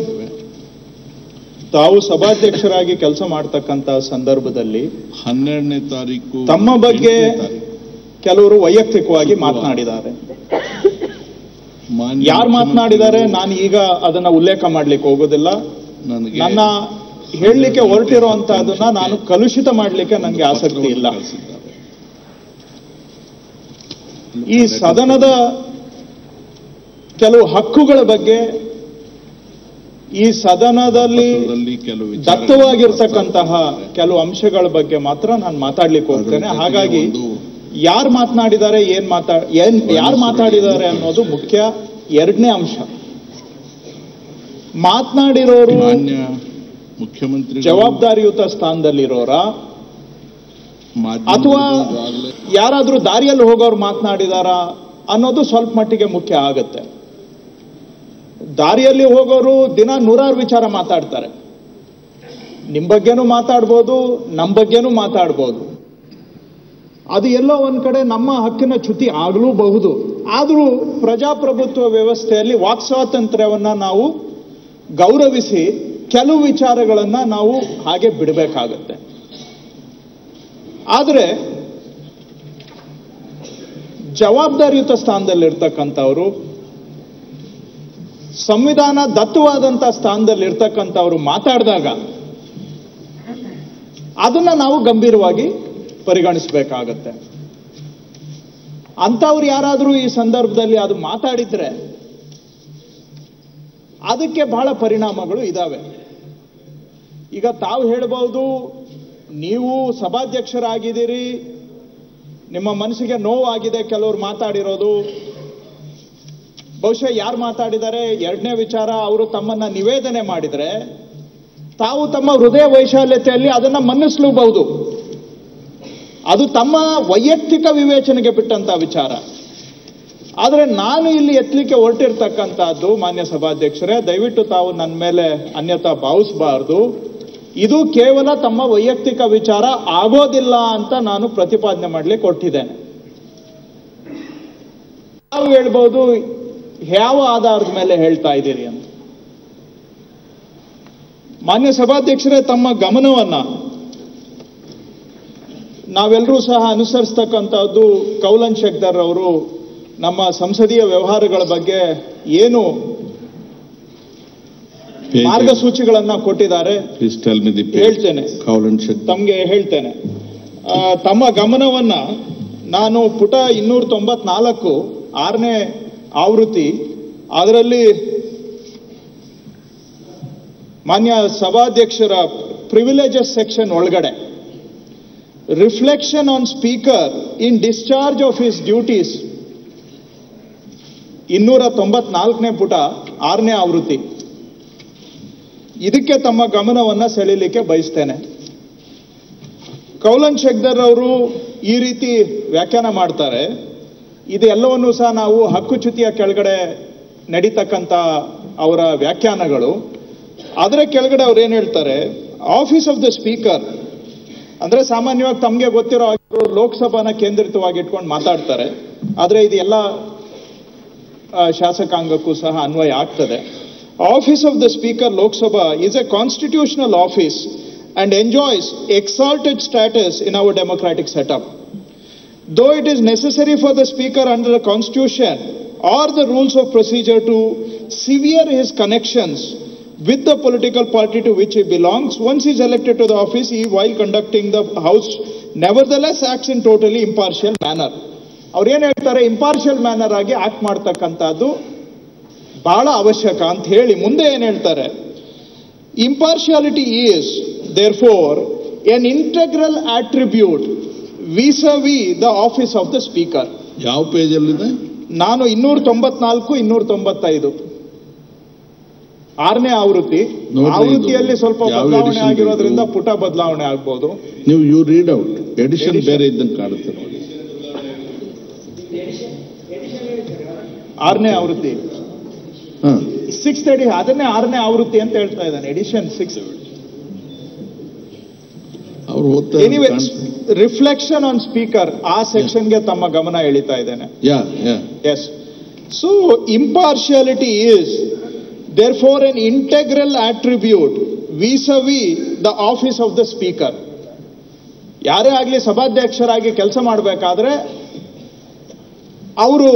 ತಾವು ಸಭಾಧ್ಯಕ್ಷರಾಗಿ ಕೆಲಸ ಮಾಡ್ತಕ್ಕಂತ ಸಂದರ್ಭದಲ್ಲಿ ಹನ್ನೆರಡನೇ ತಾರೀಕು ತಮ್ಮ ಬಗ್ಗೆ ಕೆಲವರು ವೈಯಕ್ತಿಕವಾಗಿ ಮಾತನಾಡಿದ್ದಾರೆ. ಯಾರು ಮಾತನಾಡಿದ್ದಾರೆ ನಾನು ಈಗ ಅದನ್ನ ಉಲ್ಲೇಖ ಮಾಡ್ಲಿಕ್ಕೆ ಹೋಗೋದಿಲ್ಲ. ನನ್ನ ಹೇಳಲಿಕ್ಕೆ ಹೊರಟಿರುವಂತಹದನ್ನ ನಾನು ಕಲುಷಿತ ಮಾಡಲಿಕ್ಕೆ ನನಗೆ ಆಸಕ್ತಿ ಇಲ್ಲ. ಈ ಸದನದ ಕೆಲವು ಹಕ್ಕುಗಳ ಬಗ್ಗೆ, ಈ ಸದನದಲ್ಲಿ ದತ್ತವಾಗಿರ್ತಕ್ಕಂತಹ ಕೆಲವು ಅಂಶಗಳ ಬಗ್ಗೆ ಮಾತ್ರ ನಾನು ಮಾತಾಡ್ಲಿಕ್ಕೆ ಹೋಗ್ತೇನೆ. ಹಾಗಾಗಿ ಯಾರು ಮಾತನಾಡಿದ್ದಾರೆ, ಏನ್ ಮಾತಾ ಏನ್ ಯಾರು ಮಾತಾಡಿದ್ದಾರೆ ಅನ್ನೋದು ಮುಖ್ಯ. ಎರಡನೇ ಅಂಶ, ಮಾತನಾಡಿರೋರು ಮುಖ್ಯಮಂತ್ರಿ ಜವಾಬ್ದಾರಿಯುತ ಸ್ಥಾನದಲ್ಲಿರೋರ ಅಥವಾ ಯಾರಾದ್ರೂ ದಾರಿಯಲ್ಲಿ ಹೋಗೋರು ಮಾತನಾಡಿದಾರ ಅನ್ನೋದು ಸ್ವಲ್ಪ ಮಟ್ಟಿಗೆ ಮುಖ್ಯ ಆಗುತ್ತೆ. ದಾರಿಯಲ್ಲಿ ಹೋಗೋರು ದಿನ ನೂರಾರು ವಿಚಾರ ಮಾತಾಡ್ತಾರೆ. ನಿಮ್ ಬಗ್ಗೆನೂ ಮಾತಾಡ್ಬೋದು, ನಮ್ಮ ಬಗ್ಗೆನೂ ಮಾತಾಡ್ಬೋದು. ಅದು ಎಲ್ಲೋ ಒಂದ್ ಕಡೆ ನಮ್ಮ ಹಕ್ಕಿನ ಚ್ಯುತಿ ಆಗಲೂಬಹುದು. ಆದರೂ ಪ್ರಜಾಪ್ರಭುತ್ವ ವ್ಯವಸ್ಥೆಯಲ್ಲಿ ವಾಕ್ ಸ್ವಾತಂತ್ರ್ಯವನ್ನ ನಾವು ಗೌರವಿಸಿ ಕೆಲವು ವಿಚಾರಗಳನ್ನ ನಾವು ಹಾಗೆ ಬಿಡಬೇಕಾಗತ್ತೆ. ಆದರೆ ಜವಾಬ್ದಾರಿಯುತ ಸ್ಥಾನದಲ್ಲಿರ್ತಕ್ಕಂಥವ್ರು, ಸಂವಿಧಾನ ದತ್ತವಾದಂತ ಸ್ಥಾನದಲ್ಲಿರ್ತಕ್ಕಂಥವ್ರು ಮಾತಾಡಿದಾಗ ಅದನ್ನ ನಾವು ಗಂಭೀರವಾಗಿ ಪರಿಗಣಿಸಬೇಕಾಗತ್ತೆ. ಅಂಥವ್ರು ಯಾರಾದರೂ ಈ ಸಂದರ್ಭದಲ್ಲಿ ಅದು ಮಾತಾಡಿದ್ರೆ ಅದಕ್ಕೆ ಬಹಳ ಪರಿಣಾಮಗಳು ಇದಾವೆ. ಈಗ ತಾವು ಹೇಳಬಹುದು, ನೀವು ಸಭಾಧ್ಯಕ್ಷರಾಗಿದ್ದೀರಿ, ನಿಮ್ಮ ಮನಸ್ಸಿಗೆ ನೋವಾಗಿದೆ ಕೆಲವರು ಮಾತಾಡಿರೋದು, ಬಹುಶಃ ಯಾರು ಮಾತಾಡಿದ್ದಾರೆ ಎರಡನೇ ವಿಚಾರ, ಅವರು ತಮ್ಮನ್ನ ನಿವೇದನೆ ಮಾಡಿದ್ರೆ ತಾವು ತಮ್ಮ ಹೃದಯ ವೈಶಾಲ್ಯತೆಯಲ್ಲಿ ಅದನ್ನ ಮನ್ನಿಸಲೂಬಹುದು. ಅದು ತಮ್ಮ ವೈಯಕ್ತಿಕ ವಿವೇಚನೆಗೆ ಬಿಟ್ಟಂತ ವಿಚಾರ. ಆದರೆ ನಾನು ಇಲ್ಲಿ ಎತ್ತಲಿಕ್ಕೆ ಹೊರಟಿರ್ತಕ್ಕಂಥದ್ದು, ಮಾನ್ಯ ಸಭಾಧ್ಯಕ್ಷರೇ, ದಯವಿಟ್ಟು ತಾವು ನನ್ನ ಮೇಲೆ ಅನ್ಯತಾ ಭಾವಿಸಬಾರದು. ಇದು ಕೇವಲ ತಮ್ಮ ವೈಯಕ್ತಿಕ ವಿಚಾರ ಆಗೋದಿಲ್ಲ ಅಂತ ನಾನು ಪ್ರತಿಪಾದನೆ ಮಾಡಲಿಕ್ಕೆ ಹೊರಟಿದ್ದೇನೆ. ತಾವು ಹೇಳ್ಬೋದು ಯಾವ ಆಧಾರದ ಮೇಲೆ ಹೇಳ್ತಾ ಇದ್ದೀರಿ ಅಂತ. ಮಾನ್ಯ ಸಭಾಧ್ಯಕ್ಷರೇ, ತಮ್ಮ ಗಮನವನ್ನ ನಾವೆಲ್ಲರೂ ಸಹ ಅನುಸರಿಸ್ತಕ್ಕಂಥದ್ದು ಕೌಲನ್ ಶೆಖರ್ ಅವರು ನಮ್ಮ ಸಂಸದೀಯ ವ್ಯವಹಾರಗಳ ಬಗ್ಗೆ ಏನು ಮಾರ್ಗಸೂಚಿಗಳನ್ನ ಕೊಟ್ಟಿದ್ದಾರೆ ಹೇಳ್ತೇನೆ, ತಮಗೆ ಹೇಳ್ತೇನೆ. ತಮ್ಮ ಗಮನವನ್ನ ನಾನು ಪುಟ ಇನ್ನೂರ ತೊಂಬತ್ನಾಲ್ಕು ಆರನೇ ಆವೃತ್ತಿ, ಅದರಲ್ಲಿ ಮಾನ್ಯ ಸಭಾಧ್ಯಕ್ಷರ ಪ್ರಿವಿಲೇಜಸ್ ಸೆಕ್ಷನ್ ಒಳಗಡೆ reflection on speaker in discharge of his duties, ಇನ್ನೂರ ತೊಂಬತ್ನಾಲ್ಕನೇ ಪುಟ ಆರನೇ ಆವೃತ್ತಿ, ಇದಕ್ಕೆ ತಮ್ಮ ಗಮನವನ್ನ ಸೆಳೀಲಿಕ್ಕೆ ಬಯಸ್ತೇನೆ. ಕೌಲನ್ ಶೆಖರ್ ಅವರು ಈ ರೀತಿ ವ್ಯಾಖ್ಯಾನ ಮಾಡ್ತಾರೆ. ಇದೆಲ್ಲವನ್ನೂ ಸಹ ನಾವು ಹಕ್ಕುಚ್ಯುತಿಯ ಕೆಳಗಡೆ ನಡೀತಕ್ಕಂಥ ಅವರ ವ್ಯಾಖ್ಯಾನಗಳು. ಅದರ ಕೆಳಗಡೆ ಅವ್ರು ಏನ್ ಹೇಳ್ತಾರೆ, ಆಫೀಸ್ ಆಫ್ ದ ಸ್ಪೀಕರ್ ಅಂದ್ರೆ ಸಾಮಾನ್ಯವಾಗಿ ತಮಗೆ ಗೊತ್ತಿರೋ ಲೋಕಸಭಾನ ಕೇಂದ್ರಿತವಾಗಿ ಇಟ್ಕೊಂಡು ಮಾತಾಡ್ತಾರೆ. ಆದ್ರೆ ಇದು ಎಲ್ಲ ಶಾಸಕಾಂಗಕ್ಕೂ ಸಹ ಅನ್ವಯ ಆಗ್ತದೆ. Office of the speaker Lok Sabha is a constitutional office and enjoys exalted status in our democratic setup. Though it is necessary for the speaker under the constitution or the rules of procedure to sever his connections with the political party to which he belongs, once he is elected to the office, he, while conducting the house, nevertheless acts in totally impartial manner. ಅವ್ರು ಏನ್ ಹೇಳ್ತಾರೆ, impartial manner ಆಗಿ act ಮಾಡ್ತಕ್ಕಂಥದ್ದು ಬಹಳ ಅವಶ್ಯಕ ಅಂತ ಹೇಳಿ ಮುಂದೆ ಏನ್ ಹೇಳ್ತಾರೆ, impartiality is therefore an integral attribute vis a vis the office of the speaker. ಯಾವ ಪೇಜ್ ಅಲ್ಲಿದೆ? ನಾನು ಇನ್ನೂರ ತೊಂಬತ್ನಾಲ್ಕು ಇನ್ನೂರ ತೊಂಬತ್ತೈದು ಆರನೇ ಆವೃತ್ತಿ. ಆವೃತ್ತಿಯಲ್ಲಿ ಸ್ವಲ್ಪ ಬದಲಾವಣೆ ಆಗಿರೋದ್ರಿಂದ ಪುಟ ಬದಲಾವಣೆ ಆಗ್ಬೋದು. ನೀವು ಯು ರೀಡ್ ಔಟ್ ಎಡಿಷನ್ ಬೇರೆ ಇದ್ದಂಗೆ ಕಾಣುತ್ತೆ ನೋಡಿ. ಆರನೇ ಆವೃತ್ತಿ ಸಿಕ್ಸ್ ತರ್ಟಿ, ಅದನ್ನೇ ಆರನೇ ಆವೃತ್ತಿ ಅಂತ ಹೇಳ್ತಾ ಇದ್ದಾನೆ. Edition six. Anyway, reflection on speaker ಆ ಸೆಕ್ಷನ್ಗೆ ತಮ್ಮ ಗಮನ ಎಳಿತಾ ಇದ್ದೇನೆ. Yes. So impartiality is therefore an integral attribute vis-a-vis the office of the speaker. ಯಾರೇ ಆಗಲಿ ಸಭಾಧ್ಯಕ್ಷರಾಗಿ ಕೆಲಸ ಮಾಡಬೇಕಾದ್ರೆ ಅವರು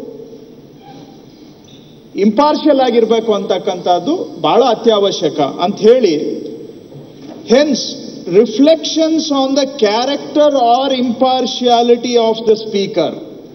ಇಂಪಾರ್ಷಿಯಲ್ ಆಗಿರ್ಬೇಕು ಅಂತಕ್ಕಂಥದ್ದು ಬಹಳ ಅತ್ಯವಶ್ಯಕ ಅಂತ ಹೇಳಿ, hence reflections on the character or impartiality of the speaker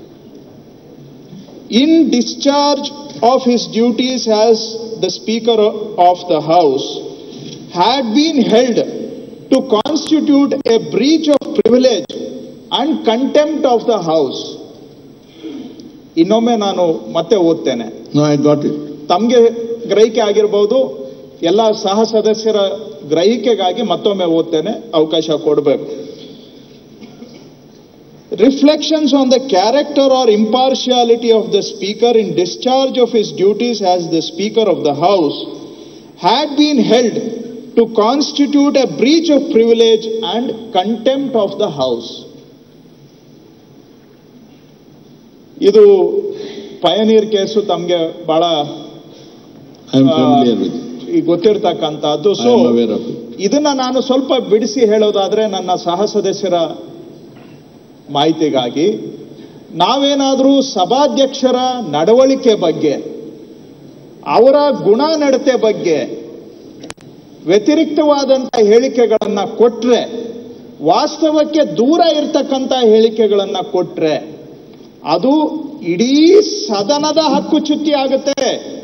in discharge of his duties as the Speaker of the House had been held to constitute a breach of privilege and contempt of the House. ಇನ್ನೊಮ್ಮೆ ನಾನು ಮತ್ತೆ ಓದ್ತೇನೆ. No, I got it. ತಮಗೆ ಗ್ರಹಿಕೆ ಆಗಿರಬಹುದು, ಎಲ್ಲ ಸಹ ಸದಸ್ಯರ ಗ್ರಹಿಕೆಗಾಗಿ ಮತ್ತೊಮ್ಮೆ ಓದ್ತೇನೆ, ಅವಕಾಶ ಕೊಡಬೇಕು. Reflections on the character or impartiality of the Speaker in discharge of his duties as the Speaker of the House had been held to constitute a breach of privilege and contempt of the House. ಇದು ಪಯನೀರ್ case ತಮಗೆ ಬಹಳ ಗೊತ್ತಿರ್ತಕ್ಕಂಥದ್ದು. So ಇದನ್ನ ನಾನು ಸ್ವಲ್ಪ ಬಿಡಿಸಿ ಹೇಳೋದಾದ್ರೆ, ನನ್ನ ಸಹ ಸದಸ್ಯರ ಮಾಹಿತಿಗಾಗಿ, ನಾವೇನಾದರೂ ಸಭಾಧ್ಯಕ್ಷರ ನಡವಳಿಕೆ ಬಗ್ಗೆ, ಅವರ ಗುಣ ನಡತೆ ಬಗ್ಗೆ ವ್ಯತಿರಿಕ್ತವಾದಂಥ ಹೇಳಿಕೆಗಳನ್ನ ಕೊಟ್ರೆ, ವಾಸ್ತವಕ್ಕೆ ದೂರ ಇರ್ತಕ್ಕಂಥ ಹೇಳಿಕೆಗಳನ್ನ ಕೊಟ್ರೆ ಅದು ಇಡೀ ಸದನದ ಹಕ್ಕುಚ್ಯುತಿ ಆಗುತ್ತೆ.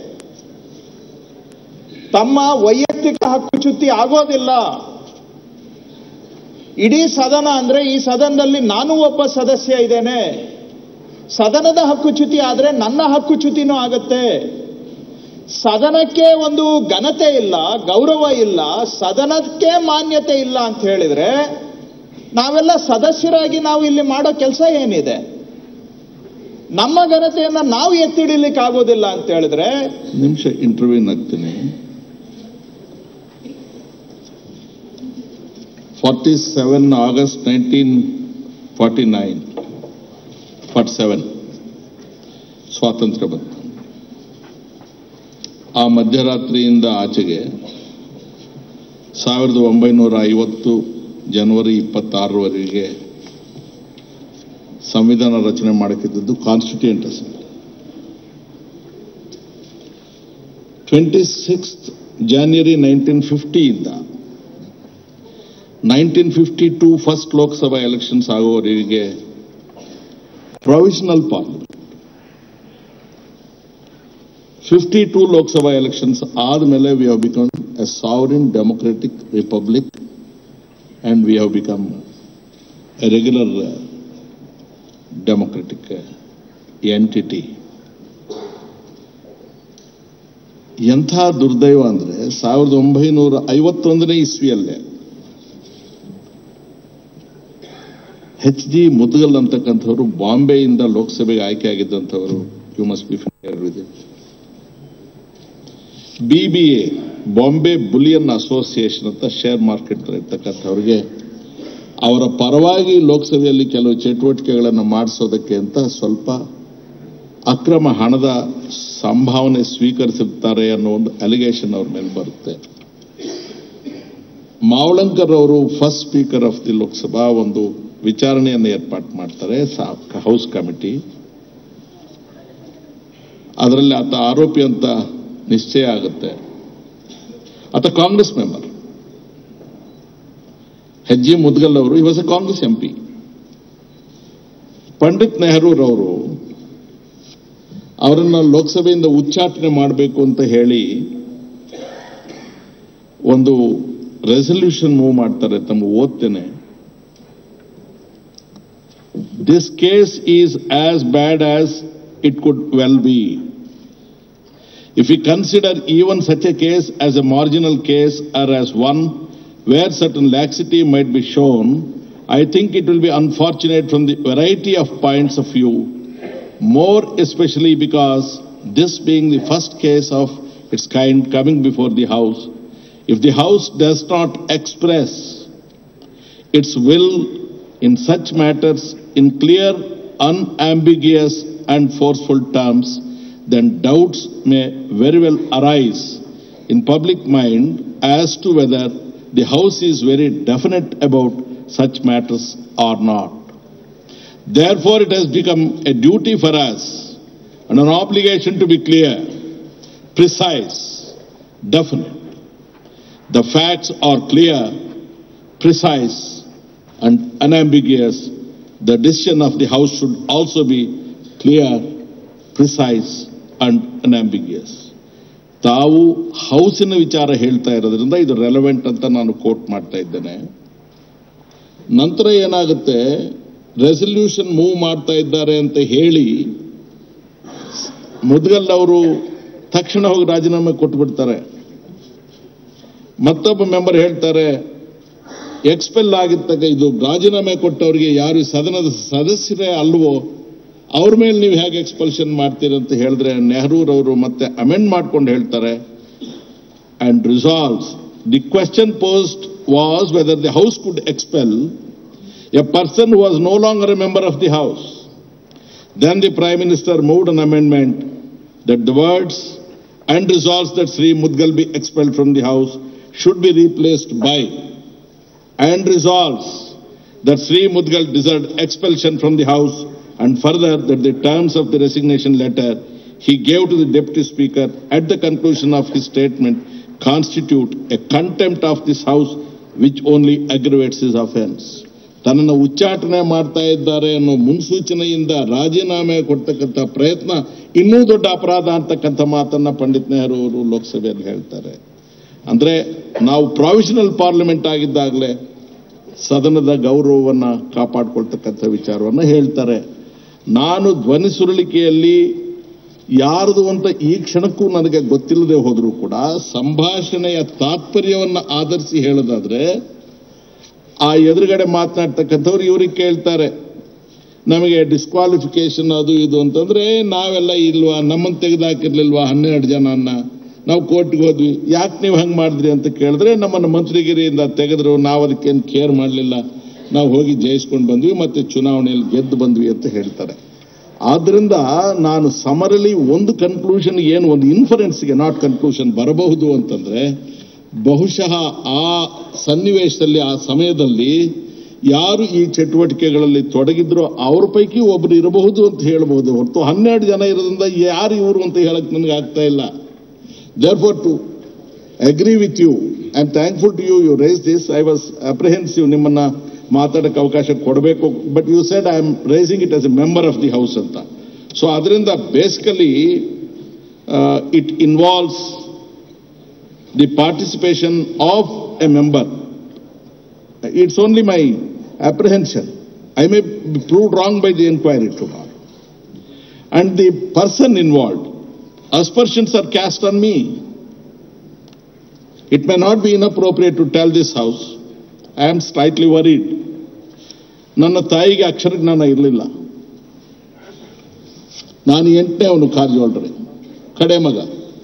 ತಮ್ಮ ವೈಯಕ್ತಿಕ ಹಕ್ಕುಚ್ಯುತಿ ಆಗೋದಿಲ್ಲ. ಇಡೀ ಸದನ ಅಂದ್ರೆ ಈ ಸದನದಲ್ಲಿ ನಾನು ಒಬ್ಬ ಸದಸ್ಯ ಇದ್ದೇನೆ. ಸದನದ ಹಕ್ಕುಚ್ಯುತಿ ಆದ್ರೆ ನನ್ನ ಹಕ್ಕುಚ್ಯುತಿನೂ ಆಗತ್ತೆ. ಸದನಕ್ಕೆ ಒಂದು ಘನತೆ ಇಲ್ಲ, ಗೌರವ ಇಲ್ಲ, ಸದನಕ್ಕೆ ಮಾನ್ಯತೆ ಇಲ್ಲ ಅಂತ ಹೇಳಿದ್ರೆ ನಾವೆಲ್ಲ ಸದಸ್ಯರಾಗಿ ನಾವು ಇಲ್ಲಿ ಮಾಡೋ ಕೆಲಸ ಏನಿದೆ? ನಮ್ಮ ಘನತೆಯನ್ನ ನಾವು ಎತ್ತಿಡಿಲಿಕ್ಕೆ ಆಗೋದಿಲ್ಲ ಅಂತ ಹೇಳಿದ್ರೆ ನಿಮಿಷ ಇಂಟರ್ವ್ಯೂನ್ ಆಗ್ತೀನಿ. Forty seven August nineteen forty nine forty seven ಸ್ವಾತಂತ್ರ್ಯ ಬಂತು. ಆ ಮಧ್ಯರಾತ್ರಿಯಿಂದ ಆಚೆಗೆ ಸಾವಿರದ ಒಂಬೈನೂರ ಐವತ್ತು ಜನವರಿ ಇಪ್ಪತ್ತಾರರವರೆಗೆ ಸಂವಿಧಾನ ರಚನೆ ಮಾಡಕ್ಕಿದ್ದದ್ದು constituent assembly. Twenty sixth January nineteen ಫಿಫ್ಟಿಯಿಂದ nineteen fifty two first Lok Sabha elections ಆಗುವವರೆಗೆ provisional parliament. Fifty two Lok Sabha elections ಆದಮೇಲೆ we have become a sovereign democratic republic and we have become a regular democratic entity. ಎಂಥ ದುರ್ದೈವ ಅಂದ್ರೆ ಸಾವಿರದ ಒಂಬೈನೂರ ಐವತ್ತೊಂದನೇ ಇಸ್ವಿಯಲ್ಲೇ ಎಚ್ ಜಿ ಮುದ್ಗಲ್ ಅಂತಕ್ಕಂಥವರು ಬಾಂಬೆಯಿಂದ ಲೋಕಸಭೆಗೆ ಆಯ್ಕೆ ಆಗಿದ್ದಂಥವರು. You must be familiar with it. B B A Bombay bullion association ಅಂತ ಶೇರ್ ಮಾರ್ಕೆಟ್ ಇರ್ತಕ್ಕಂಥವ್ರಿಗೆ ಅವರ ಪರವಾಗಿ ಲೋಕಸಭೆಯಲ್ಲಿ ಕೆಲವು ಚಟುವಟಿಕೆಗಳನ್ನು ಮಾಡಿಸೋದಕ್ಕೆ ಅಂತ ಸ್ವಲ್ಪ ಅಕ್ರಮ ಹಣದ ಸಂಭಾವನೆ ಸ್ವೀಕರಿಸಿರ್ತಾರೆ ಅನ್ನೋ ಒಂದು ಅಲಿಗೇಷನ್ ಅವ್ರ ಮೇಲೆ ಬರುತ್ತೆ. ಮಾವಳಂಕರ್ ಅವರು first speaker of the Lok Sabha ಒಂದು ವಿಚಾರಣೆಯನ್ನು ಏರ್ಪಾಡು ಮಾಡ್ತಾರೆ, ಹೌಸ್ ಕಮಿಟಿ. ಅದರಲ್ಲಿ ಆತ ಆರೋಪಿ ಅಂತ ನಿಶ್ಚಯ ಆಗುತ್ತೆ. ಆತ Congress member. H G Mudgal ಅವರು he was a Congress M P. Pandit ನೆಹರೂರವರು ಅವರನ್ನ ಲೋಕಸಭೆಯಿಂದ ಉಚ್ಚಾಟನೆ ಮಾಡಬೇಕು ಅಂತ ಹೇಳಿ ಒಂದು ರೆಸಲ್ಯೂಷನ್ ಮೂವ್ ಮಾಡ್ತಾರೆ. ತಮ್ಮ ಓದ್ತೇನೆ. This case is as bad as it could well be. If we consider even such a case as a marginal case or as one where certain laxity might be shown, I think it will be unfortunate from the variety of points of view, more especially because this being the first case of its kind coming before the House. If the House does not express its will in such matters in clear, unambiguous and forceful terms, then doubts may very well arise in public mind as to whether the House is very definite about such matters or not. Therefore, it has become a duty for us and an obligation to be clear, precise, definite. The facts are clear, precise, and unambiguous. The decision of the House should also be clear, precise, and unambiguous. ತಾವು ಹೌಸಿನ ವಿಚಾರ ಹೇಳ್ತಾ ಇರೋದ್ರಿಂದ ಇದು relevant ಅಂತ ನಾನು coat ಮಾಡ್ತಾ ಇದ್ದೇನೆ. ನಂತರ ಏನಾಗುತ್ತೆ, ರೆಸಲ್ಯೂಷನ್ ಮೂವ್ ಮಾಡ್ತಾ ಇದ್ದಾರೆ ಅಂತ ಹೇಳಿ ಮುದ್ಗಲ್ ಅವರು ತಕ್ಷಣ ಹೋಗಿ ರಾಜೀನಾಮೆ ಕೊಟ್ಬಿಡ್ತಾರೆ. ಮತ್ತೊಬ್ಬ ಮೆಂಬರ್ ಹೇಳ್ತಾರೆ, ಎಕ್ಸ್ಪೆಲ್ ಆಗಿದ್ದಾಗ ಇದು ರಾಜೀನಾಮೆ ಕೊಟ್ಟವರಿಗೆ ಯಾರು ಸದನದ ಸದಸ್ಯರೇ ಅಲ್ವೋ ಅವ್ರ ಮೇಲೆ ನೀವು ಹೇಗೆ ಎಕ್ಸ್ಪಲ್ಷನ್ ಮಾಡ್ತೀರಿ ಅಂತ ಹೇಳಿದ್ರೆ ನೆಹರೂರವರು ಮತ್ತೆ ಅಮೆಂಡ್ ಮಾಡ್ಕೊಂಡು ಹೇಳ್ತಾರೆ, and resolves the question posed was whether the house could expel a person who was no longer a member of the house. Then the prime minister moved an amendment that the words and resolves that Shri Mudgal be expelled from the house should be replaced by and resolves that Shri Mudgal deserved expulsion from the house, and further that the terms of the resignation letter he gave to the Deputy Speaker at the conclusion of his statement constitute a contempt of this House which only aggravates his offense. ತನ್ನನ್ನು ಉಚ್ಚಾಟನೆ ಮಾಡ್ತಾ ಇದ್ದಾರೆ ಅನ್ನೋ ಮುನ್ಸೂಚನೆಯಿಂದ ರಾಜೀನಾಮೆ ಕೊಡ್ತಕ್ಕಂಥ ಪ್ರಯತ್ನ ಇನ್ನೂ ದೊಡ್ಡ ಅಪರಾಧ ಅಂತಕ್ಕಂಥ ಮಾತನ್ನ ಪಂಡಿತ್ ನೆಹರು ಅವರು ಲೋಕಸಭೆಯಲ್ಲಿ ಹೇಳ್ತಾರೆ. ಅಂದ್ರೆ ನಾವು ಪ್ರಾವಿಷನಲ್ ಪಾರ್ಲಿಮೆಂಟ್ ಆಗಿದ್ದಾಗಲೇ ಸದನದ ಗೌರವವನ್ನು ಕಾಪಾಡಿಕೊಳ್ತಕ್ಕಂಥ ವಿಚಾರವನ್ನು ಹೇಳ್ತಾರೆ. ನಾನು ಧ್ವನಿ ಸುರುಳಿಕೆಯಲ್ಲಿ ಯಾರದು ಅಂತ ಈ ಕ್ಷಣಕ್ಕೂ ನನಗೆ ಗೊತ್ತಿಲ್ಲದೆ ಹೋದರೂ ಕೂಡ ಸಂಭಾಷಣೆಯ ತಾತ್ಪರ್ಯವನ್ನು ಆಧರಿಸಿ ಹೇಳೋದಾದ್ರೆ ಆ ಎದುರುಗಡೆ ಮಾತನಾಡ್ತಕ್ಕಂಥವ್ರು ಇವ್ರಿಗೆ ಕೇಳ್ತಾರೆ, ನಮಗೆ ಡಿಸ್ಕ್ವಾಲಿಫಿಕೇಶನ್ ಅದು ಇದು ಅಂತಂದ್ರೆ ನಾವೆಲ್ಲ ಇಲ್ವಾ, ನಮ್ಮನ್ನು ತೆಗೆದಾಕಿರ್ಲಿಲ್ವಾ ಹನ್ನೆರಡು ಜನನ್ನ, ನಾವು ಕೋರ್ಟ್ಗೆ ಹೋದ್ವಿ, ಯಾಕೆ ನೀವು ಹಂಗೆ ಮಾಡಿದ್ರಿ ಅಂತ ಕೇಳಿದ್ರೆ ನಮ್ಮನ್ನು ಮಂತ್ರಿಗಿರಿಯಿಂದ ತೆಗೆದ್ರು, ನಾವು ಅದಕ್ಕೇನು ಕೇರ್ ಮಾಡಲಿಲ್ಲ, ನಾವು ಹೋಗಿ ಜಯಿಸ್ಕೊಂಡು ಬಂದ್ವಿ ಮತ್ತೆ ಚುನಾವಣೆಯಲ್ಲಿ ಗೆದ್ದು ಬಂದ್ವಿ ಅಂತ ಹೇಳ್ತಾರೆ. ಆದ್ರಿಂದ ನಾನು ಸಮರಲಿ ಒಂದು ಕನ್ಕ್ಲೂಷನ್ ಏನು, ಒಂದು ಇನ್ಫರೆನ್ಸ್ಗೆ ನಾಟ್ ಕನ್ಕ್ಲೂಷನ್ ಬರಬಹುದು ಅಂತಂದ್ರೆ ಬಹುಶಃ ಆ ಸನ್ನಿವೇಶದಲ್ಲಿ ಆ ಸಮಯದಲ್ಲಿ ಯಾರು ಈ ಚಟುವಟಿಕೆಗಳಲ್ಲಿ ತೊಡಗಿದ್ರೋ ಅವ್ರ ಪೈಕಿ ಒಬ್ರು ಇರಬಹುದು ಅಂತ ಹೇಳಬಹುದು ಹೊರತು ಹನ್ನೆರಡು ಜನ ಇರೋದ್ರಿಂದ ಯಾರು ಇವರು ಅಂತ ಹೇಳಕ್ ನನಗೆ ಆಗ್ತಾ ಇಲ್ಲ. therefore to agree with you, I am thankful to you, you raised this. I was apprehensive ನಿಮ್ಮನ್ನ ಮಾತಾಡಕ್ಕೆ ಅವಕಾಶ ಕೊಡಬೇಕು, but you said I am raising it as a member of the house ಅಂತ. ಸೊ ಅದರಿಂದ basically it involves the participation of a member. It's only my apprehension. I may be proved wrong by the inquiry tomorrow. And the person involved, aspersions are cast on me. It may not be inappropriate to tell this house, I am slightly worried. ನನ್ನ ತಾಯಿಗೆ ಅಕ್ಷರಜ್ಞಾನ ಇರಲಿಲ್ಲ. ನಾನು ಎಂಟನೇ ಅವನು ಕಾರಜೋಳರಿ, ಕಡೆ ಮಗ.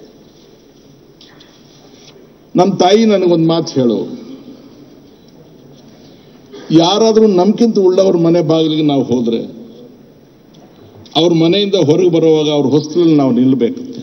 ನನ್ನ ತಾಯಿ ನನಗೊಂದು ಮಾತು ಹೇಳು, ಯಾರಾದರೂ ನಮ್ಗಿಂತ ಉಳ್ಳವ್ರ ಮನೆ ಬಾಗಿಲಿಗೆ ನಾವು ಹೋದ್ರೆ ಅವ್ರ ಮನೆಯಿಂದ ಹೊರಗೆ ಬರುವಾಗ ಅವ್ರ ಹೊಸ್ತಲಲ್ಲಿ ನಾವು ನಿಲ್ಲಬೇಕಂತೆ.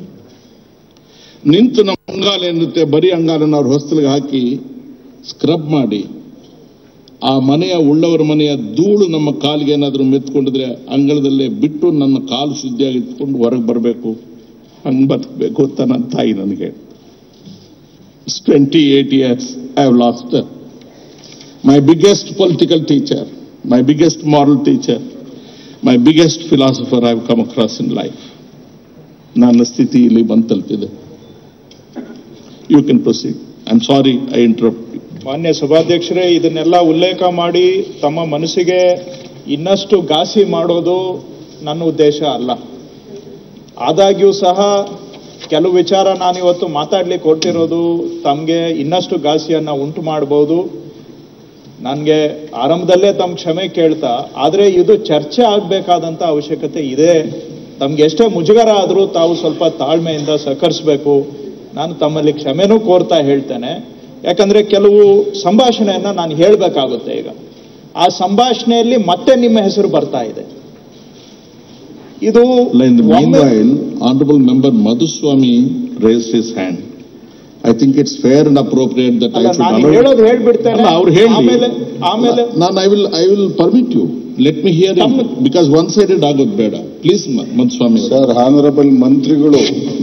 ನಿಂತು ನಮ್ಮ ಅಂಗಾಲ ಏನಿರುತ್ತೆ ಬರೀ ಅಂಗಾಲನ್ನು ಅವ್ರ ಹೊಸ್ತಲಿಗೆ ಹಾಕಿ ಸ್ಕ್ರಬ್ ಮಾಡಿ ಆ ಮನೆಯ ಉಳ್ಳವರ ಮನೆಯ ಧೂಳು ನಮ್ಮ ಕಾಲಿಗೆ ಏನಾದರೂ ಮೆತ್ಕೊಂಡಿದ್ರೆ ಅಂಗಳದಲ್ಲೇ ಬಿಟ್ಟು ನನ್ನ ಕಾಲು ಶುದ್ಧಿಯಾಗಿ ಇಟ್ಕೊಂಡು ಹೊರಗೆ ಬರಬೇಕು, ಹಂಗೆ ಬದುಕಬೇಕು ಅಂತ ನನ್ನ ತಾಯಿ ನನಗೆ. Twenty eight years I have lost my biggest political teacher, my biggest moral teacher, my biggest philosopher I have come across in life. ನನ್ನ ಸ್ಥಿತಿ ಇಲ್ಲಿ ಬಂದು ತಲುಪಿದೆ. You can proceed. I'm sorry I interrupt you. ಮಾನ್ಯ ಸಭಾಧ್ಯಕ್ಷರೇ, ಇದನ್ನೆಲ್ಲ ಉಲ್ಲೇಖ ಮಾಡಿ ತಮ್ಮ ಮನಸ್ಸಿಗೆ ಇನ್ನಷ್ಟು ಘಾಸಿ ಮಾಡೋದು ನನ್ನ ಉದ್ದೇಶ ಅಲ್ಲ. ಆದಾಗ್ಯೂ ಸಹ ಕೆಲವು ವಿಚಾರ ನಾನಿವತ್ತು ಮಾತಾಡ್ಲಿಕ್ಕೆ ಹೊರಟಿರೋದು ತಮಗೆ ಇನ್ನಷ್ಟು ಘಾಸಿಯನ್ನ ಉಂಟು ಮಾಡಬಹುದು. ನನಗೆ ಆರಂಭದಲ್ಲೇ ತಮ್ಮ ಕ್ಷಮೆ ಕೇಳ್ತಾ, ಆದರೆ ಇದು ಚರ್ಚೆ ಆಗಬೇಕಾದಂಥ ಅವಶ್ಯಕತೆ ಇದೆ. ತಮ್ಗೆ ಎಷ್ಟೇ ಮುಜುಗರ ಆದರೂ ತಾವು ಸ್ವಲ್ಪ ತಾಳ್ಮೆಯಿಂದ ಸಹಕರಿಸಬೇಕು. ನಾನು ತಮ್ಮಲ್ಲಿ ಕ್ಷಮೆನೂ ಕೋರ್ತಾ ಹೇಳ್ತೇನೆ. ಯಾಕಂದ್ರೆ ಕೆಲವು ಸಂಭಾಷಣೆಯನ್ನ ನಾನು ಹೇಳಬೇಕಾಗುತ್ತೆ. ಈಗ ಆ ಸಂಭಾಷಣೆಯಲ್ಲಿ ಮತ್ತೆ ನಿಮ್ಮ ಹೆಸರು ಬರ್ತಾ ಇದೆ. ಇದು honourable member Madhuswamy raised his hand. I think it's fair and appropriate that I should allow. ಹೇಳೋದು ಹೇಳ್ಬಿಡ್ತೇನೆ, ಆಮೇಲೆ ಆಮೇಲೆ ನಾನು I will I will permit you. Let me hear it, because one sided ಆಗೋದು ಬೇಡ. Please ಮಧುಸ್ವಾಮಿ. ಸರ್, ಆನರಬಲ್ ಮಂತ್ರಿಗಳು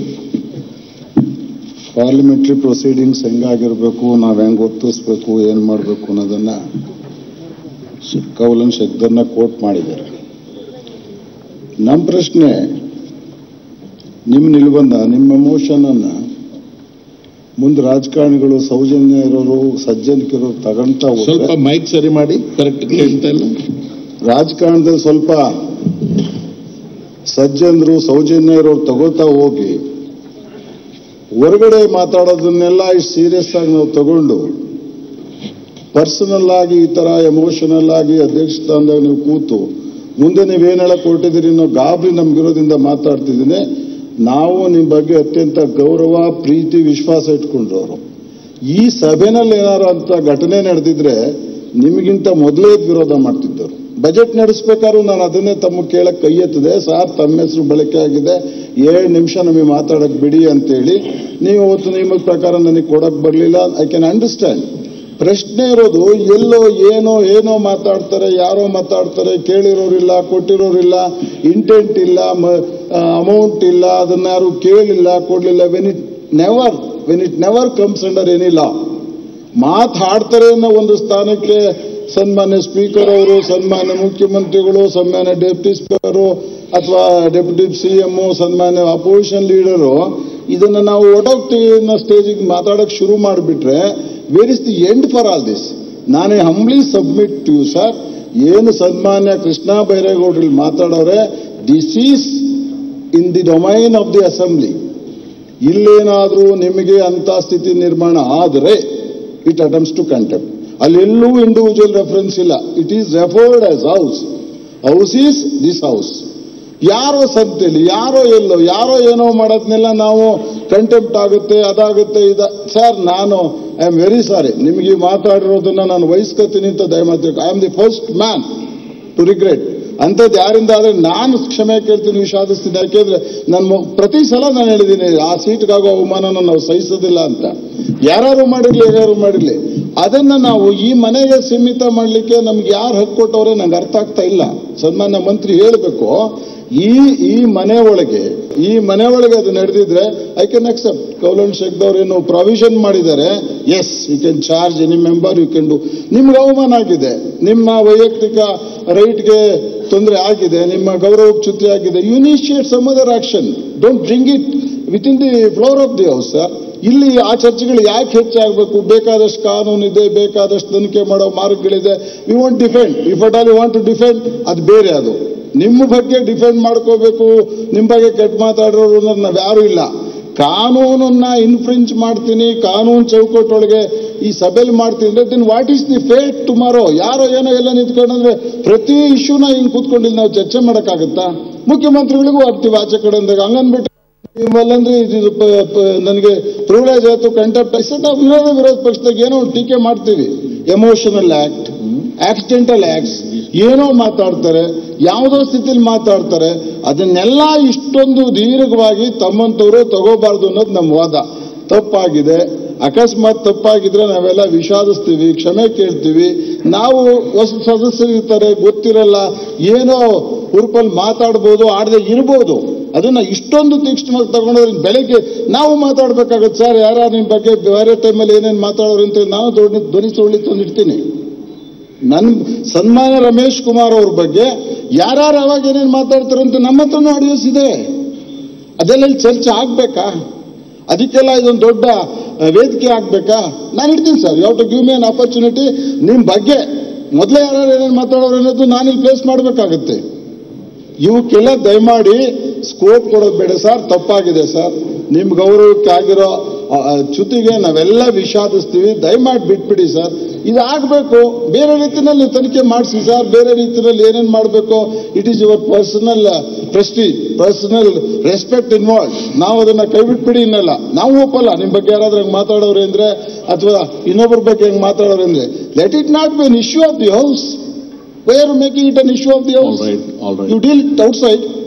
parliamentary proceedings ಹೆಂಗಾಗಿರ್ಬೇಕು, ನಾವ್ ಹೆಂಗ್ ಒತ್ತಿಸ್ಬೇಕು, ಏನ್ ಮಾಡ್ಬೇಕು ಅನ್ನೋದನ್ನ ಕೌಲನ್ ಶಬ್ದನ್ನ ಕೋಟ್ ಮಾಡಿದ್ದಾರೆ. ನಮ್ಮ ಪ್ರಶ್ನೆ, ನಿಮ್ ನಿಲ್ಬಂಧ, ನಿಮ್ಮ ಎಮೋಷನ್ ಅನ್ನ ಮುಂದೆ ರಾಜಕಾರಣಿಗಳು ಸೌಜನ್ಯ ಇರೋರು ಸಜ್ಜನಿಕರು ತಗೊಂತ ಸ್ವಲ್ಪ ಮೈಕ್ ಸರಿ ಮಾಡಿ ಕರೆಕ್ಟ್ ಕೇಳ್ತಾ ಇಲ್ಲ. ರಾಜಕಾರಣದಲ್ಲಿ ಸ್ವಲ್ಪ ಸಜ್ಜನರು ಸೌಜನ್ಯ ಇರೋರು ತಗೋತಾ ಹೋಗಿ ಹೊರಗಡೆ ಮಾತಾಡೋದನ್ನೆಲ್ಲ ಇಷ್ಟು ಸೀರಿಯಸ್ ಆಗಿ ನಾವು ತಗೊಂಡು ಪರ್ಸನಲ್ ಆಗಿ ಈ ತರ ಎಮೋಷನಲ್ ಆಗಿ ಅಧ್ಯಕ್ಷ ಸ್ಥಾನದಾಗ ನೀವು ಕೂತು ಮುಂದೆ ನೀವೇನ್ ಹೇಳಕ್ ಹೊರಟಿದ್ದೀರಿ ಅನ್ನೋ ಗಾಬರಿ ನಮ್ಗಿರೋದ್ರಿಂದ ಮಾತಾಡ್ತಿದ್ದೀನಿ. ನಾವು ನಿಮ್ಮ ಬಗ್ಗೆ ಅತ್ಯಂತ ಗೌರವ, ಪ್ರೀತಿ, ವಿಶ್ವಾಸ ಇಟ್ಕೊಂಡ್ರವರು. ಈ ಸಭೆನಲ್ಲಿ ಏನಾರು ಅಂತ ಘಟನೆ ನಡೆದಿದ್ರೆ ನಿಮಗಿಂತ ಮೊದಲೇ ವಿರೋಧ ಮಾಡ್ತಿದ್ದರು. ಬಜೆಟ್ ನಡೆಸ್ಬೇಕಾದ್ರೂ ನಾನು ಅದನ್ನೇ ತಮ್ಮ ಕೇಳಕ್ ಕೈ ಎತ್ತದೆ, ಸಾರ್ ತಮ್ಮ ಹೆಸರು ಬಳಕೆ ಆಗಿದೆ, ಏಳು ನಿಮಿಷ ನಮಗೆ ಮಾತಾಡಕ್ ಬಿಡಿ ಅಂತೇಳಿ ನೀವು ಅವತ್ತು ನಿಯಮದ ಪ್ರಕಾರ ನನಗೆ ಕೊಡಕ್ ಬರಲಿಲ್ಲ. I can understand. ಪ್ರಶ್ನೆ ಇರೋದು ಎಲ್ಲೋ ಏನೋ ಏನೋ ಮಾತಾಡ್ತಾರೆ, ಯಾರೋ ಮಾತಾಡ್ತಾರೆ, ಕೇಳಿರೋರಿಲ್ಲ, ಕೊಟ್ಟಿರೋರಿಲ್ಲ, ಇಂಟೆಂಟ್ ಇಲ್ಲ, ಅಮೌಂಟ್ ಇಲ್ಲ, ಅದನ್ನ ಯಾರು ಕೇಳಿಲ್ಲ, ಕೊಡ್ಲಿಲ್ಲ. When it never when it never comes under any law. ಮಾತಾಡ್ತಾರೆ ಅನ್ನೋ ಒಂದು ಸ್ಥಾನಕ್ಕೆ ಸನ್ಮಾನ್ಯ ಸ್ಪೀಕರ್ ಅವರು, ಸನ್ಮಾನ್ಯ ಮುಖ್ಯಮಂತ್ರಿಗಳು, ಸನ್ಮಾನ್ಯ ಡೆಪ್ಯೂಟಿ ಸ್ಪೀಕರು ಅಥವಾ ಡೆಪ್ಯೂಟಿ ಸಿ ಎಂ, ಸನ್ಮಾನ್ಯ ಅಪೋಸಿಷನ್ ಲೀಡರು ಇದನ್ನ ನಾವು ಒಡೋಗ್ತೀವಿ ಅನ್ನೋ ಸ್ಟೇಜಿಗೆ ಮಾತಾಡಕ್ ಶುರು ಮಾಡಿಬಿಟ್ರೆ where is the end for all this? ನಾನೇ humbly submit to you sir, ಏನು ಸನ್ಮಾನ್ಯ ಕೃಷ್ಣ ಬೈರೇಗೌಡರು ಮಾತಾಡೋರೆ, this is in the domain of the assembly. ಇಲ್ಲೇನಾದರೂ ನಿಮಗೆ ಅಂತ ಸ್ಥಿತಿ ನಿರ್ಮಾಣ ಆದರೆ ಇಟ್ ಅಟೆಂಪ್ಟ್ಸ್ ಟು ಕಂಟೆಂಪ್ಟ್. ಅಲ್ಲೆಲ್ಲೂ ಇಂಡಿವಿಜುವಲ್ ರೆಫರೆನ್ಸ್ ಇಲ್ಲ. It is referred as house. House is this house. ಯಾರೋ ಸಂತೆಯಲ್ಲಿ ಯಾರೋ ಎಲ್ಲೋ ಯಾರೋ ಏನೋ ಮಾಡೋದ್ನೆಲ್ಲ ನಾವು ಕಂಟೆಂಪ್ಟ್ ಆಗುತ್ತೆ, ಅದಾಗುತ್ತೆ, ಇದ. ಸರ್, ನಾನು ಐ ಆಮ್ ವೆರಿ ಸಾರಿ, ನಿಮಗೆ ಮಾತಾಡಿರೋದನ್ನ ನಾನು ವಹಿಸ್ಕೊತೀನಿ ಅಂತ ದಯಮಾಡಿ. I am the first man to regret. ಅಂಥದ್ದು ಯಾರಿಂದ ಆದರೆ ನಾನು ಕ್ಷಮೆ ಕೇಳ್ತೀನಿ, ವಿಷಾದಿಸ್ತೀನಿ. ಯಾಕೆಂದ್ರೆ ನಾನು ಪ್ರತಿ ಸಲ ನಾನು ಹೇಳಿದ್ದೀನಿ, ಆ ಸೀಟ್ಗಾಗೋ ಅವಮಾನನ ನಾವು ಸಹಿಸೋದಿಲ್ಲ ಅಂತ. ಯಾರು ಮಾಡಿರ್ಲಿ, ಯಾರು ಮಾಡಿರ್ಲಿ, ಅದನ್ನ ನಾವು ಈ ಮನೆಗೆ ಸೀಮಿತ ಮಾಡಲಿಕ್ಕೆ ನಮ್ಗೆ ಯಾರು ಹಕ್ಕು ಕೊಟ್ಟವ್ರೆ ನಂಗೆ ಅರ್ಥ ಆಗ್ತಾ ಇಲ್ಲ. ಸನ್ಮಾನ್ಯ ಮಂತ್ರಿ ಹೇಳಬೇಕು, ಈ ಈ ಮನೆ ಒಳಗೆ ಈ ಮನೆ ಒಳಗೆ ಅದು ನಡೆದಿದ್ರೆ ಐ ಕ್ಯಾನ್ ಅಕ್ಸೆಪ್ಟ್. ಕೌಲನ್ ಶೇಖ್ದವ್ರು ಏನು ಪ್ರಾವಿಷನ್ ಮಾಡಿದ್ದಾರೆ, yes you can charge any member, you can do. ನಿಮ್ಗೆ ಅವಮಾನ ಆಗಿದೆ, ನಿಮ್ಮ ವೈಯಕ್ತಿಕ ರೈಟ್ಗೆ ತೊಂದರೆ ಆಗಿದೆ, ನಿಮ್ಮ ಗೌರವಕ್ಕೆ ಚ್ಯುತಿ ಆಗಿದೆ, you initiate some other action. Don't bring it with in the floor of the house. Sir, ಇಲ್ಲಿ ಆ ಚರ್ಚೆಗಳು ಯಾಕೆ ಹೆಚ್ಚಾಗಬೇಕು? ಬೇಕಾದಷ್ಟು ಕಾನೂನು ಇದೆ, ಬೇಕಾದಷ್ಟು ತನಿಖೆ ಮಾಡೋ ಮಾರ್ಗಗಳಿದೆ. We want defend. If at all you want to defend, ಅದು ಬೇರೆ. ಅದು ನಿಮ್ಮ ಬಗ್ಗೆ ಡಿಫೆಂಡ್ ಮಾಡ್ಕೋಬೇಕು, ನಿಮ್ಮ ಬಗ್ಗೆ ಕೆಟ್ಟ ಮಾತಾಡೋರು ಅನ್ನೋದು ನಾವು ಯಾರೂ ಇಲ್ಲ. ಕಾನೂನನ್ನ ಇನ್ಫ್ರಿಂಜ್ ಮಾಡ್ತೀನಿ, ಕಾನೂನು ಚೌಕಟ್ಟೊಳಗೆ ಈ ಸಭೆಯಲ್ಲಿ ಮಾಡ್ತೀನಿ ಅಂದ್ರೆ then what is the fate tomorrow? ಯಾರೋ ಏನೋ ಎಲ್ಲ ನಿಂತ್ಕೊಂಡ್ರೆ ಪ್ರತಿ ಇಶ್ಯೂನ ಹಿಂಗೆ ಕೂತ್ಕೊಂಡಿಲ್ಲ ನಾವು ಚರ್ಚೆ ಮಾಡೋಕ್ಕಾಗತ್ತಾ? ಮುಖ್ಯಮಂತ್ರಿಗಳಿಗೂ ಆಗ್ತೀವಿ ಆಚೆ ಕಡೆ ಅಂದಾಗ. ಹಂಗನ್ಬಿಟ್ಟು ನಿಮ್ಮಲ್ಲಂದ್ರೆ ಇದು ನನಗೆ ಪ್ರಿವಿಲೇಜ್ ಆಯ್ತು, ಕಂಟೆಂಪ್ಟ್ ಆಯ್ತು, ವಿರೋಧ ವಿರೋಧ ಪಕ್ಷದಾಗ ಏನೋ ಟೀಕೆ ಮಾಡ್ತೀವಿ. ಎಮೋಷನಲ್ ಆಕ್ಟ್, ಆಕ್ಸಿಡೆಂಟಲ್ ಆಕ್ಟ್ಸ್, ಏನೋ ಮಾತಾಡ್ತಾರೆ, ಯಾವುದೋ ಸ್ಥಿತಿಲಿ ಮಾತಾಡ್ತಾರೆ. ಅದನ್ನೆಲ್ಲ ಇಷ್ಟೊಂದು ದೀರ್ಘವಾಗಿ ತಮ್ಮಂತವರು ತಗೋಬಾರ್ದು ಅನ್ನೋದು ನಮ್ಮ ವಾದ. ತಪ್ಪಾಗಿದೆ. ಅಕಸ್ಮಾತ್ ತಪ್ಪಾಗಿದ್ರೆ ನಾವೆಲ್ಲ ವಿಷಾದಿಸ್ತೀವಿ, ಕ್ಷಮೆ ಕೇಳ್ತೀವಿ. ನಾವು ಹೊಸ ಸದಸ್ಯರು ಇರ್ತಾರೆ, ಗೊತ್ತಿರಲ್ಲ, ಏನೋ ಹುರುಪಲ್ಲಿ ಮಾತಾಡ್ಬೋದು, ಆಡದೆ ಇರ್ಬೋದು. ಅದನ್ನ ಇಷ್ಟೊಂದು ತೀಕ್ಷ್ಣವಾಗಿ ತಗೊಂಡೋದ್ರೆ ಬೆಳಗ್ಗೆ ನಾವು ಮಾತಾಡ್ಬೇಕಾಗತ್ತೆ. ಸರ್, ಯಾರ ನಿಮ್ಮ ಬಗ್ಗೆ ಬೇರೆ ಟೈಮಲ್ಲಿ ಏನೇನು ಮಾತಾಡೋರು ಅಂತ ನಾವು ದೊಡ್ಡ ಧ್ವನಿ ಸುಳ್ಳಿ ತಂದಿಡ್ತೀನಿ. ನನ್ನ ಸನ್ಮಾನ್ಯ ರಮೇಶ್ ಕುಮಾರ್ ಅವ್ರ ಬಗ್ಗೆ ಯಾರ್ಯಾರು ಯಾವಾಗ ಏನೇನು ಮಾತಾಡ್ತಾರೆ ಅಂತ ನಮ್ಮ ಹತ್ರನೂ ಆಡಿಯೋಸ್ ಇದೆ. ಅದೆಲ್ಲ ಚರ್ಚೆ ಆಗ್ಬೇಕಾ? ಅದಕ್ಕೆಲ್ಲ ಇದೊಂದು ದೊಡ್ಡ ವೇದಿಕೆ ಆಗ್ಬೇಕಾ? ನಾನು ಇಡ್ತೀನಿ sir, you have to give me an opportunity. ನಿಮ್ಮ ಬಗ್ಗೆ ಮೊದಲೇ ಯಾರು ಏನೇನು ಮಾತಾಡೋರು ಅನ್ನೋದು ನಾನಿಲ್ಲಿ ಪ್ಲೇಸ್ ಮಾಡಬೇಕಾಗತ್ತೆ. ಇವಕ್ಕೆಲ್ಲ ದಯಮಾಡಿ ಸ್ಕೋಪ್ ಕೊಡೋದು ಬೇಡ ಸರ್. ತಪ್ಪಾಗಿದೆ ಸರ್. ನಿಮ್ಮ ಗೌರವಕ್ಕೆ ಆಗಿರೋ ಚ್ಯುತಿಗೆ ನಾವೆಲ್ಲ ವಿಷಾದಿಸ್ತೀವಿ. ದಯಮಾಡಿ ಬಿಟ್ಬಿಡಿ ಸರ್. ಇದಾಗಬೇಕು. ಬೇರೆ ರೀತಿಯಲ್ಲಿ ತನಿಖೆ ಮಾಡಿಸಿ ಸರ್. ಬೇರೆ ರೀತಿಯಲ್ಲಿ ಏನೇನು ಮಾಡಬೇಕು, it is your personal prestige, personal respect involve. ನಾವು ಅದನ್ನ ಕೈ ಬಿಟ್ಬಿಡಿ. ಇನ್ನಲ್ಲ ನಾವು ಒಪ್ಪಲ್ಲ. ನಿಮ್ಮ ಬಗ್ಗೆ ಯಾರಾದ್ರೂ ಹಂಗೆ ಮಾತಾಡೋರು ಅಂದ್ರೆ, ಅಥವಾ ಇನ್ನೊಬ್ಬರ ಬಗ್ಗೆ ಹೆಂಗೆ ಮಾತಾಡೋರು ಅಂದ್ರೆ, let it not be an issue of the house. Why are you making it an issue of the house? All right, all right. You deal it outside.